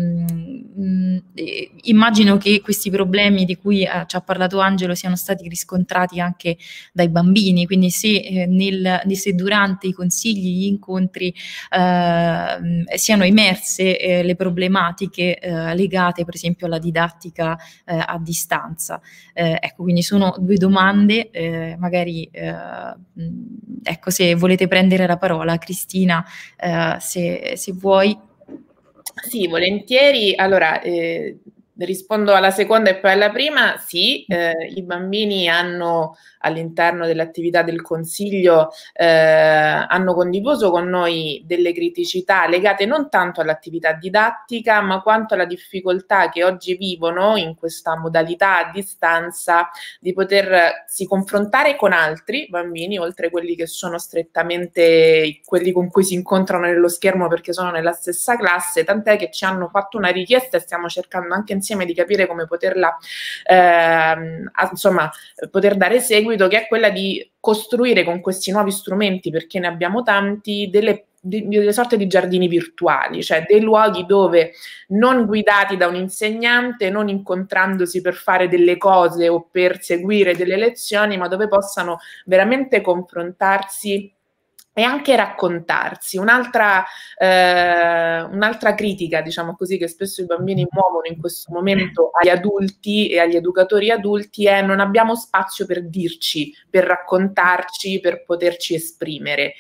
immagino che questi problemi di cui ci ha parlato Angelo siano stati riscontrati anche dai bambini, quindi se durante i consigli, gli incontri siano emerse le problematiche legate per esempio alla didattica a distanza. Ecco, quindi sono due domande, magari ecco, se volete prendere la parola, Cristina, se vuoi. Sì, volentieri. Allora, rispondo alla seconda e poi alla prima. Sì, i bambini hanno all'interno dell'attività del Consiglio hanno condiviso con noi delle criticità legate non tanto all'attività didattica, ma quanto alla difficoltà che oggi vivono in questa modalità a distanza di potersi confrontare con altri bambini, oltre quelli che sono strettamente quelli con cui si incontrano nello schermo perché sono nella stessa classe, tant'è che ci hanno fatto una richiesta e stiamo cercando anche insieme di capire come poterla insomma poter dare seguito, che è quella di costruire con questi nuovi strumenti, perché ne abbiamo tanti, delle delle sorte di giardini virtuali, cioè dei luoghi dove, non guidati da un insegnante, non incontrandosi per fare delle cose o per seguire delle lezioni, ma dove possano veramente confrontarsi e anche raccontarsi. Un'altra critica, diciamo così, che spesso i bambini muovono in questo momento agli adulti e agli educatori adulti è: non abbiamo spazio per dirci, per raccontarci, per poterci esprimere.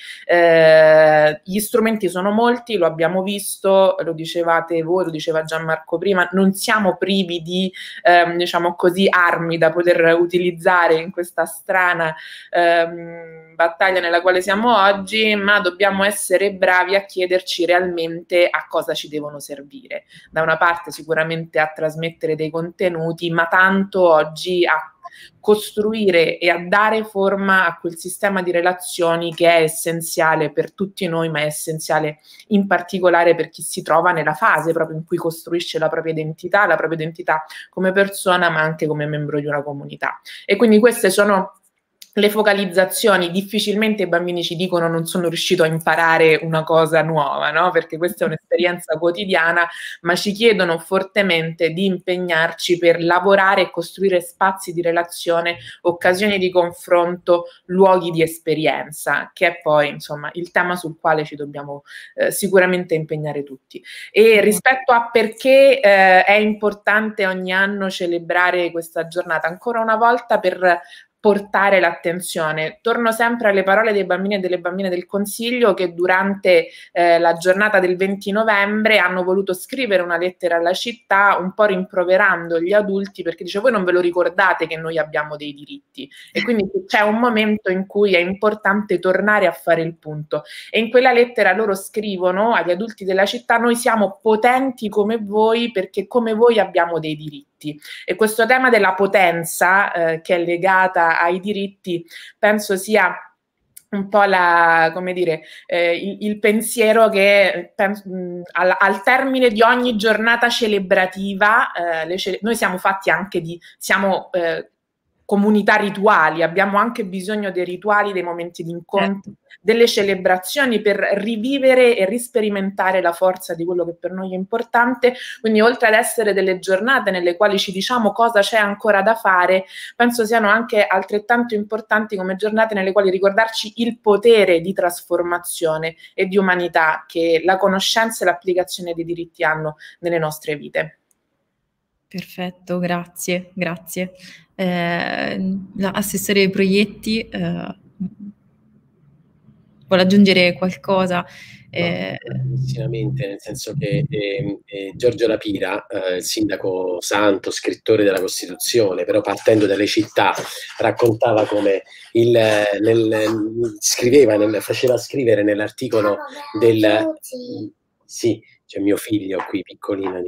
Gli strumenti sono molti, lo abbiamo visto, lo dicevate voi, lo diceva Gianmarco prima, non siamo privi di, diciamo così, armi da poter utilizzare in questa strana battaglia nella quale siamo oggi, ma dobbiamo essere bravi a chiederci realmente a cosa ci devono servire. Da una parte sicuramente a trasmettere dei contenuti, ma tanto oggi a costruire e a dare forma a quel sistema di relazioni che è essenziale per tutti noi, ma è essenziale in particolare per chi si trova nella fase proprio in cui costruisce la propria identità come persona, ma anche come membro di una comunità. E quindi queste sono le focalizzazioni. Difficilmente i bambini ci dicono: non sono riuscito a imparare una cosa nuova, no? Perché questa è un'esperienza quotidiana, ma ci chiedono fortemente di impegnarci per lavorare e costruire spazi di relazione, occasioni di confronto, luoghi di esperienza, che è poi, insomma, il tema sul quale ci dobbiamo sicuramente impegnare tutti. E rispetto a perché è importante ogni anno celebrare questa giornata, ancora una volta per portare l'attenzione. Torno sempre alle parole dei bambini e delle bambine del Consiglio, che durante la giornata del 20 novembre hanno voluto scrivere una lettera alla città, un po' rimproverando gli adulti, perché dice: voi non ve lo ricordate che noi abbiamo dei diritti? E quindi c'è un momento in cui è importante tornare a fare il punto. E in quella lettera loro scrivono agli adulti della città: noi siamo potenti come voi perché come voi abbiamo dei diritti. E questo tema della potenza che è legata ai diritti, penso sia un po' il pensiero che al termine di ogni giornata celebrativa, noi siamo fatti anche siamo comunità rituali, abbiamo anche bisogno dei rituali, dei momenti di incontro, delle celebrazioni per rivivere e risperimentare la forza di quello che per noi è importante. Quindi, oltre ad essere delle giornate nelle quali ci diciamo cosa c'è ancora da fare, penso siano anche altrettanto importanti come giornate nelle quali ricordarci il potere di trasformazione e di umanità che la conoscenza e l'applicazione dei diritti hanno nelle nostre vite. Perfetto, grazie. L'assessore ai proietti vuole aggiungere qualcosa? Brevissimamente, nel senso che Giorgio Lapira, il sindaco santo, scrittore della Costituzione, però partendo dalle città, raccontava come faceva scrivere nell'articolo sì, c'è mio figlio qui piccolino,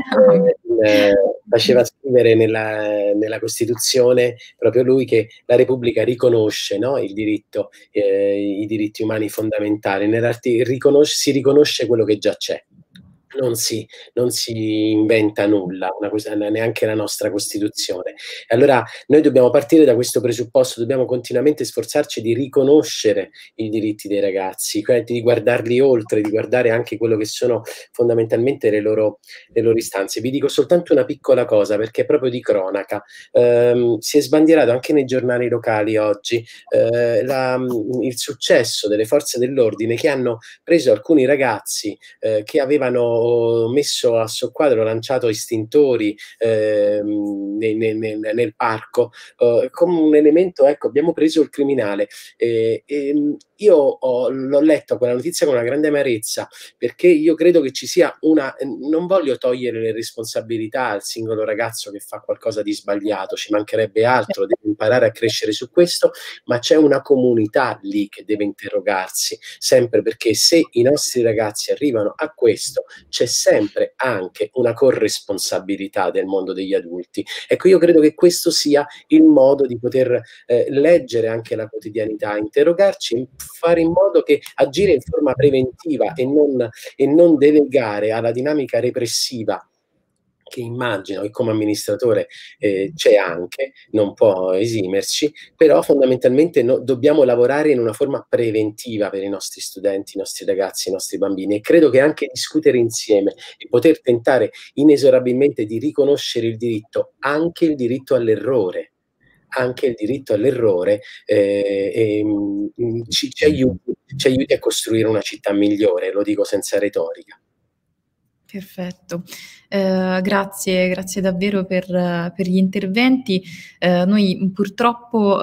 faceva scrivere nella Costituzione proprio lui che la Repubblica riconosce, no, il diritto, i diritti umani fondamentali, si riconosce quello che già c'è. Non si inventa nulla, neanche la nostra Costituzione. Allora noi dobbiamo partire da questo presupposto, dobbiamo continuamente sforzarci di riconoscere i diritti dei ragazzi, di guardarli oltre, di guardare anche quello che sono fondamentalmente le loro istanze. Vi dico soltanto una piccola cosa, perché è proprio di cronaca. Si è sbandierato anche nei giornali locali oggi il successo delle forze dell'ordine che hanno preso alcuni ragazzi che avevano messo a soqquadro, lanciato estintori nel parco come un elemento, ecco, abbiamo preso il criminale. Io l'ho letto quella notizia con una grande amarezza, perché io credo che ci sia non voglio togliere le responsabilità al singolo ragazzo che fa qualcosa di sbagliato, ci mancherebbe altro, deve imparare a crescere su questo, ma c'è una comunità lì che deve interrogarsi sempre, perché se i nostri ragazzi arrivano a questo, c'è sempre anche una corresponsabilità del mondo degli adulti. Ecco, io credo che questo sia il modo di poter leggere anche la quotidianità, interrogarci, fare in modo che agire in forma preventiva e non delegare alla dinamica repressiva che immagino che come amministratore c'è anche, non può esimerci, però fondamentalmente dobbiamo lavorare in una forma preventiva per i nostri studenti, i nostri ragazzi, i nostri bambini, e credo che anche discutere insieme e poter tentare inesorabilmente di riconoscere il diritto, anche il diritto all'errore, ci aiuti a costruire una città migliore, lo dico senza retorica. Perfetto, grazie davvero per gli interventi. Noi purtroppo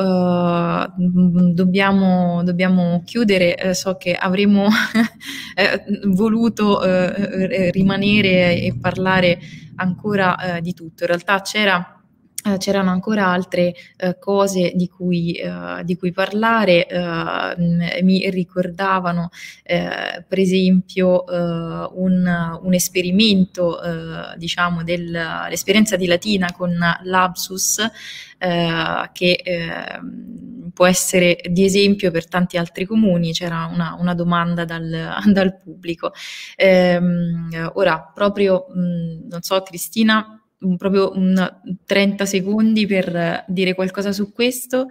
dobbiamo chiudere. So che avremmo voluto rimanere e parlare ancora di tutto. In realtà c'erano ancora altre cose di cui parlare. Mi ricordavano per esempio un esperimento, diciamo, dell'esperienza di Latina con Lapsus, che può essere di esempio per tanti altri comuni. C'era una domanda dal pubblico. Ora proprio, non so, Cristina, proprio 30 secondi per dire qualcosa su questo.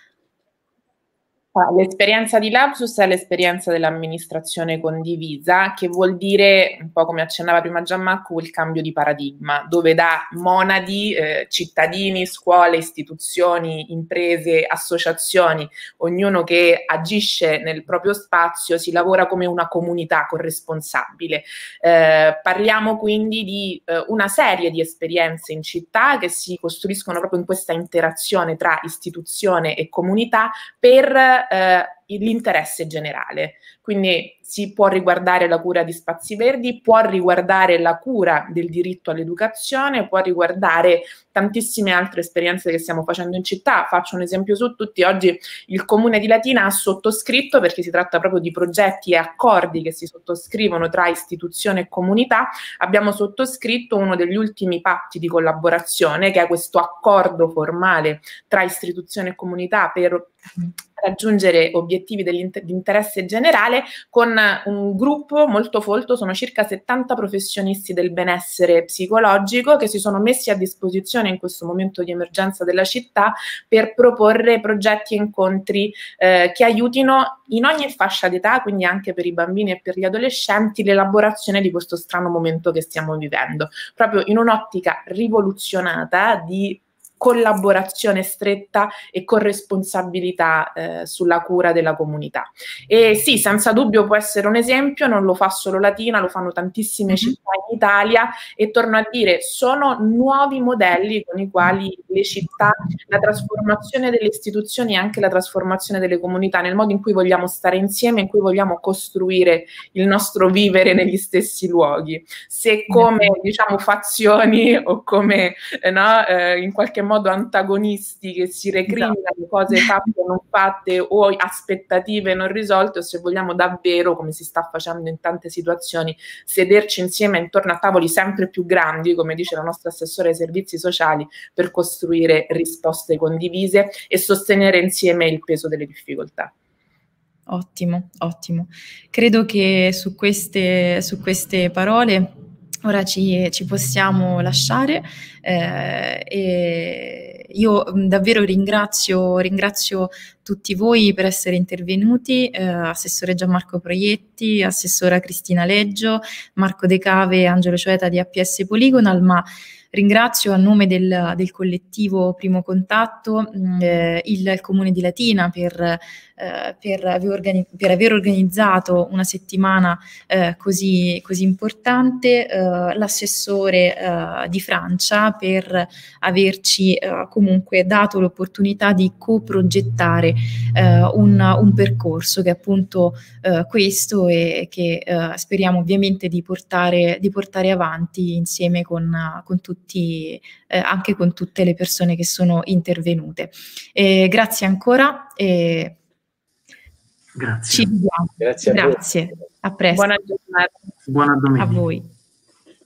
L'esperienza di Lapsus è l'esperienza dell'amministrazione condivisa, che vuol dire, un po' come accennava prima Gianmarco, il cambio di paradigma, dove da monadi, cittadini, scuole, istituzioni, imprese, associazioni, ognuno che agisce nel proprio spazio, si lavora come una comunità corresponsabile. Parliamo quindi di una serie di esperienze in città che si costruiscono proprio in questa interazione tra istituzione e comunità per l'interesse generale. Quindi si può riguardare la cura di spazi verdi, può riguardare la cura del diritto all'educazione, può riguardare tantissime altre esperienze che stiamo facendo in città. Faccio un esempio su tutti. Oggi il Comune di Latina ha sottoscritto, perché si tratta proprio di progetti e accordi che si sottoscrivono tra istituzione e comunità, abbiamo sottoscritto uno degli ultimi patti di collaborazione, che è questo accordo formale tra istituzione e comunità per raggiungere obiettivi di interesse generale, con un gruppo molto folto. Sono circa 70 professionisti del benessere psicologico che si sono messi a disposizione in questo momento di emergenza della città per proporre progetti e incontri che aiutino in ogni fascia d'età, quindi anche per i bambini e per gli adolescenti, l'elaborazione di questo strano momento che stiamo vivendo, proprio in un'ottica rivoluzionata di collaborazione stretta e corresponsabilità sulla cura della comunità. E sì, senza dubbio può essere un esempio, non lo fa solo Latina, lo fanno tantissime città in Italia, e torno a dire, sono nuovi modelli con i quali le città, la trasformazione delle istituzioni e anche la trasformazione delle comunità, nel modo in cui vogliamo stare insieme, in cui vogliamo costruire il nostro vivere negli stessi luoghi. Se come, diciamo, fazioni o come in qualche modo antagonisti che si recriminano cose fatte o non fatte, o aspettative non risolte, o se vogliamo davvero, come si sta facendo in tante situazioni, sederci insieme intorno a tavoli sempre più grandi, come dice la nostra assessore ai servizi sociali, per costruire risposte condivise e sostenere insieme il peso delle difficoltà. Ottimo. Credo che su queste parole ora ci possiamo lasciare. E io davvero ringrazio tutti voi per essere intervenuti, Assessore Gianmarco Proietti, Assessora Cristina Leggio, Marco De Cave e Angelo Cioeta di APS Polygonal, ma ringrazio a nome del collettivo Primo Contatto il Comune di Latina per aver organizzato una settimana così importante, l'assessore di Francia per averci comunque dato l'opportunità di coprogettare un percorso che è appunto questo, e che speriamo ovviamente di portare avanti insieme con tutti, anche con tutte le persone che sono intervenute. Grazie ancora. Grazie. Ci vediamo. Grazie. A presto. Buona giornata. Buona domenica. A voi.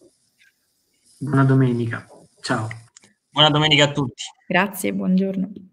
Buona domenica. Ciao. Buona domenica a tutti. Grazie, buongiorno.